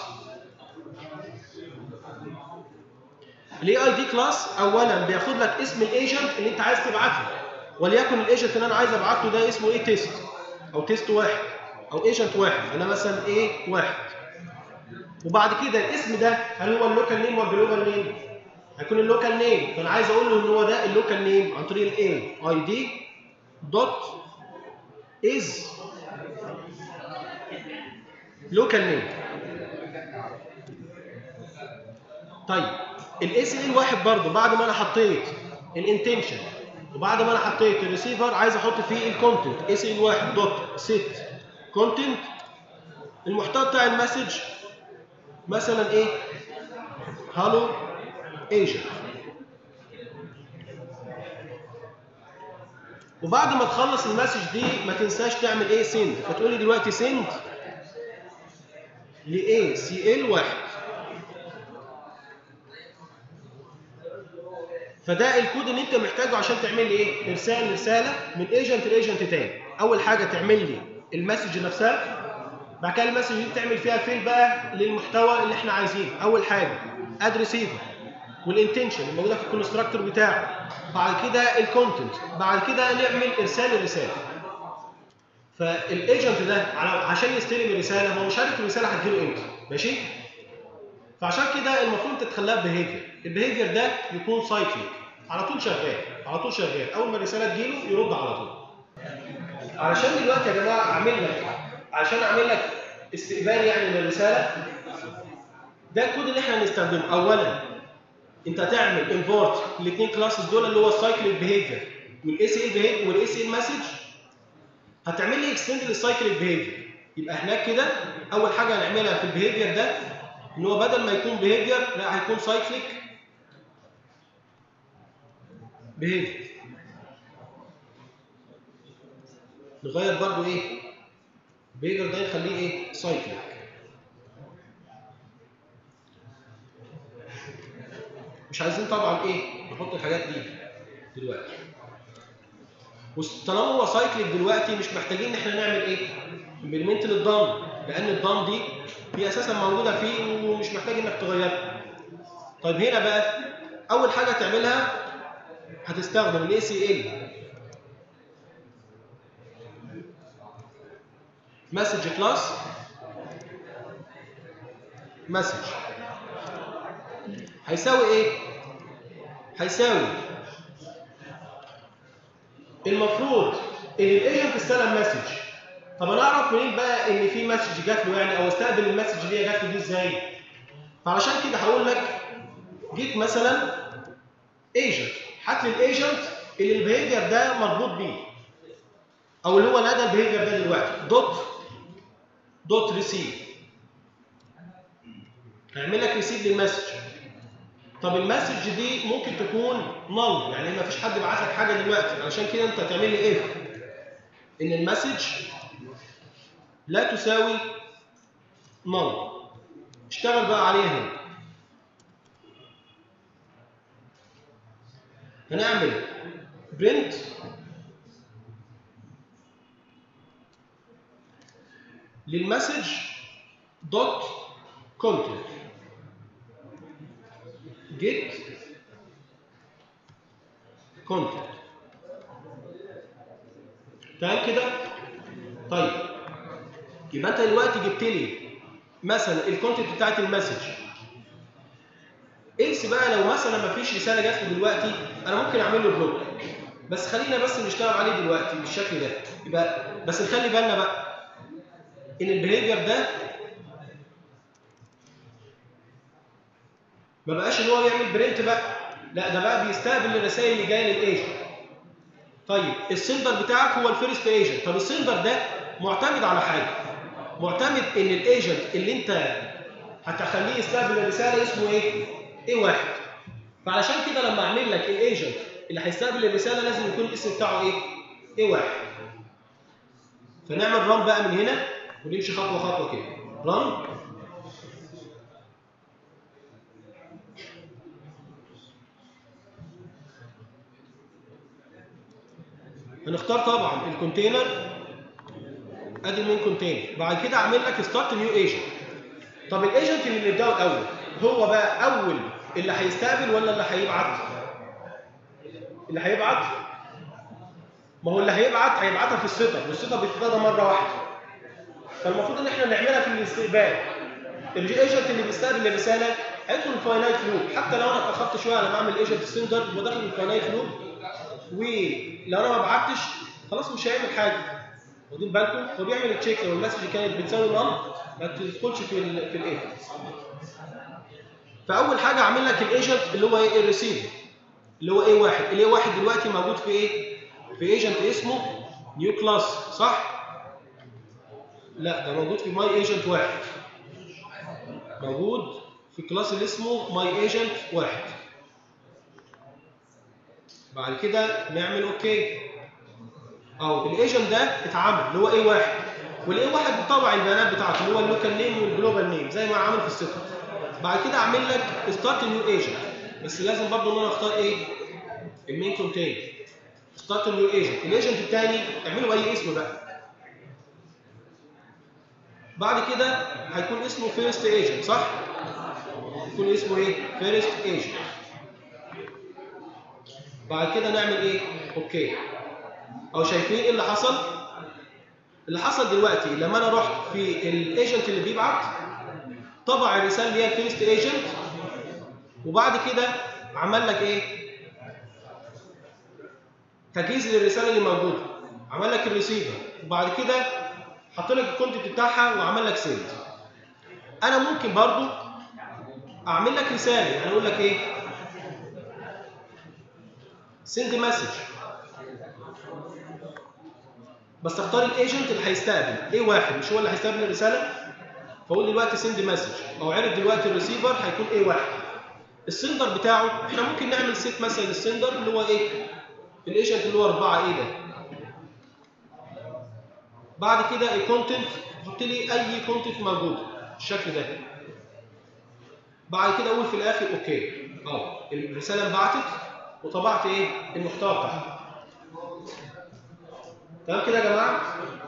الاي اي دي كلاس اولا بياخد لك اسم الايجنت اللي انت عايز تبعته، وليكن الايجنت اللي انا عايز ابعته ده اسمه ايه تيست او تيست واحد او ايجنت واحد، انا مثلا ايه واحد. وبعد كده الاسم ده هل هو اللوكال نيم ولا الجلوبال نيم؟ هيكون اللوكال نيم، فانا عايز اقول له ان هو ده اللوكال نيم عن طريق الاي اي دي دوت از لوكال نيم. طيب الاي سي ال واحد برضه بعد ما انا حطيت الانتنشن وبعد ما انا حطيت الريسيفر عايز احط فيه الكونتنت اي سي ال واحد دوت سيت كونتنت. المحتوى بتاع المسج مثلا ايه؟ هالو ايجنت. وبعد ما تخلص المسج دي ما تنساش تعمل ايه؟ سند. فتقول لي دلوقتي سند ل اي سي ال واحد. فده الكود اللي انت محتاجه عشان تعمل لي ايه؟ ارسال رساله من ايجنت لايجنت تاني. اول حاجه تعمل لي المسج نفسها، بعد كده المسج دي تعمل فيها فين بقى للمحتوى اللي احنا عايزينه. اول حاجه اد ريسيفر والانتنشن الموجوده في الكونستراكتور بتاعه، بعد كده الكونتنت، بعد كده نعمل ارسال الرساله. فالايجنت ده عشان يستلم الرساله هو مش عارف الرساله هتجيله امتى، ماشي؟ فعشان كده المفروض تتخلاه ببيهيفير. البيهيفير ده يكون سايكليك، على طول شغال، على طول شغال، اول ما الرساله تجيله يرد على طول. علشان دلوقتي يا جماعه اعمل لك عشان اعمل لك استقبال يعني للرساله، ده الكود اللي احنا هنستخدمه. اولا انت هتعمل امبورت الاثنين كلاسز دول اللي هو السايكليك بيهيفير والاي سي ال بيهيفير والاي سي ال مسج. هتعمل لي اكستند للسايكليك بيهيفير. يبقى هناك كده اول حاجه هنعملها في البيهيفير ده ان هو بدل ما يكون بيهيفير لا هيكون سايكليك بيهيفير. نغير برضو ايه؟ بيهيفير ده نخليه ايه؟ سايكليك. مش عايزين طبعا ايه؟ نحط الحاجات دي دلوقتي. وطالما هو سايكليك دلوقتي مش محتاجين ان احنا نعمل ايه؟ امبلمنت للضم، لان الضم دي هي اساسا موجوده فيه ومش محتاج انك تغيرها. طيب هنا بقى اول حاجه تعملها هتستخدم الاي سي ال مسج كلاس مسج هيساوي ايه؟ هيساوي المفروض ان الايجنت استلم مسج. طب انا اعرف منين بقى ان في مسج جات له يعني، او استقبل المسج دي جات له دي ازاي؟ فعلشان كده هقول لك جيت مثلا ايجنت، هات لي الايجنت اللي البيهيفير ده مربوط بيه، او اللي هو نادى البيهيفير ده دلوقتي دوت دوت ريسيف. هيعمل لك ريسيف للمسج. طب المسج دي ممكن تكون نل، يعني ما فيش حد بعت لك حاجه دلوقتي، علشان كده انت هتعمل لي اف ان المسج لا تساوي نل. اشتغل بقى عليها هنا. هنعمل برنت للمسج دوت كونتنت جيت كونتنت. تمام كده؟ طيب يبقى انت دلوقتي جبت لي مثلا الكونتنت بتاعت المسج. انس بقى لو مثلا ما فيش رساله جات له دلوقتي انا ممكن اعمل له بلوك، بس خلينا بس نشتغل عليه دلوقتي بالشكل ده. يبقى بس نخلي بالنا بقى ان البيهيفير ده ما بقاش ان هو بيعمل برنت بقى، لا ده بقى بيستقبل الرسائل اللي جايه للايجنت. طيب السندر بتاعك هو الفيرست ايجنت. طب السندر ده معتمد على حاجه، معتمد ان الايجنت اللي انت هتخليه يستقبل الرساله اسمه ايه؟ ايه واحد. فعلشان كده لما اعمل لك الايجنت اللي هيستقبل الرساله لازم يكون الاسم بتاعه ايه؟ ايه واحد. فنعمل ران بقى من هنا ونمشي خطوه خطوه كده. ران هنختار طبعا الكونتينر، ادي المين كونتينر. بعد كده اعمل لك ستارت نيو ايجنت. طب الايجنت اللي نبداه الاول هو بقى اول اللي هيستقبل ولا اللي هيبعت؟ اللي هيبعت. ما هو اللي هيبعت هيبعتها في السيت اب، والسيت اب بيتفضل مره واحده. فالمفروض ان احنا نعملها في الاستقبال. الايجنت اللي بيستقبل الرساله هيدخل الفاينايت لوب. حتى لو انا اتاخرت شويه على ما اعمل ايجنت سندر هو داخل الفاينايت لوب، ولو انا ما بعتش خلاص مش هيعمل حاجه. واخدين بالكم؟ هو بيعمل تشيك لو المسج كانت بتساوي نل ما تدخلش في ال في الايجنت. فاول حاجه اعمل لك الايجنت اللي هو ايه؟ الريسيفر. اللي هو ايه واحد، الايه واحد دلوقتي موجود في ايه؟ في ايجنت اسمه نيو كلاس، صح؟ لا، ده موجود في ماي ايجنت واحد. موجود في كلاس اللي اسمه ماي ايجنت واحد. بعد كده نعمل اوكي. اهو الايجنت ده اتعمل اللي هو ايه واحد، والايه واحد بيطبع البيانات بتاعته اللي هو اللوكال نيم والجلوبال نيم زي ما عمل في السيتر. بعد كده اعمل لك ستارت نيو ايجنت، بس لازم برضه ان انا اختار ايه؟ المين كونتين. ستارت نيو ايجنت، الايجنت الثاني اعمله اي اسم بقى. بعد كده هيكون اسمه فيرست ايجنت، صح؟ يكون اسمه ايه؟ فيرست ايجنت. بعد كده نعمل ايه؟ اوكي. او شايفين ايه اللي حصل؟ اللي حصل دلوقتي لما انا رحت في الايجنت اللي بيبعت طبع الرساله اللي هي الفيرست ايجنت، وبعد كده عمل لك ايه؟ تجهيز للرساله اللي موجوده. عمل لك الريسيفر، وبعد كده حط لك الكونتنت بتاعها وعمل لك سيند. انا ممكن برضو اعمل لك رساله، يعني اقول لك ايه؟ سند مسج، بس اختار الايجنت اللي هيستقبل ايه واحد، مش هو اللي هيستقبل الرساله. فاقول دلوقتي سند مسج، او عرض دلوقتي الريسيفر هيكون ايه واحد. السندر بتاعه احنا ممكن نعمل سيت مثلا للسندر اللي هو ايه؟ الايجنت اللي هو أربعة ايه ده. بعد كده الكونتنت حط لي اي كونتنت موجود بالشكل ده. بعد كده اقول في الاخر اوكي. اهو الرساله انبعتت وطبعت ايه؟ المحتوى بتاعها. تمام كده يا جماعه؟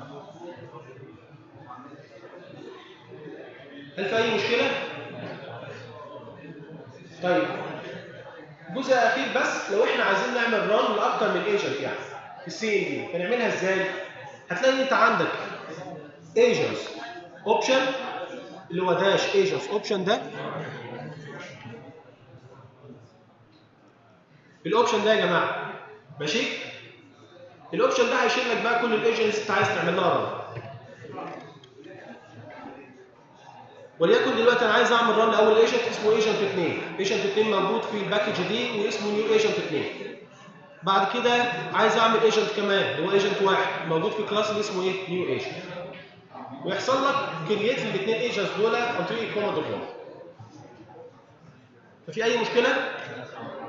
هل في اي مشكله؟ طيب جزء اخير بس، لو احنا عايزين نعمل ران لاكتر من ايجنت يعني في السي ان دي، هنعملها ازاي؟ هتلاقي ان انت عندك ايجنتس اوبشن اللي هو داش ايجنتس اوبشن ده. الاوبشن ده يا جماعه ماشي؟ الاوبشن ده هيشيل لك بقى كل الايجنتس انت عايز تعمل لها ران. وليكن دلوقتي انا عايز اعمل ران لاول ايجنت اسمه ايجنت اثنين، ايجنت اثنين موجود في الباكج دي واسمه نيو ايجنت اثنين. بعد كده عايز اعمل ايجنت كمان اللي هو ايجنت واحد موجود في كلاس اللي اسمه ايه؟ نيو ايجنت. ويحصل لك كرييت للاثنين ايجنتس دول عن طريق الكوماند برومبت. ففي اي مشكله؟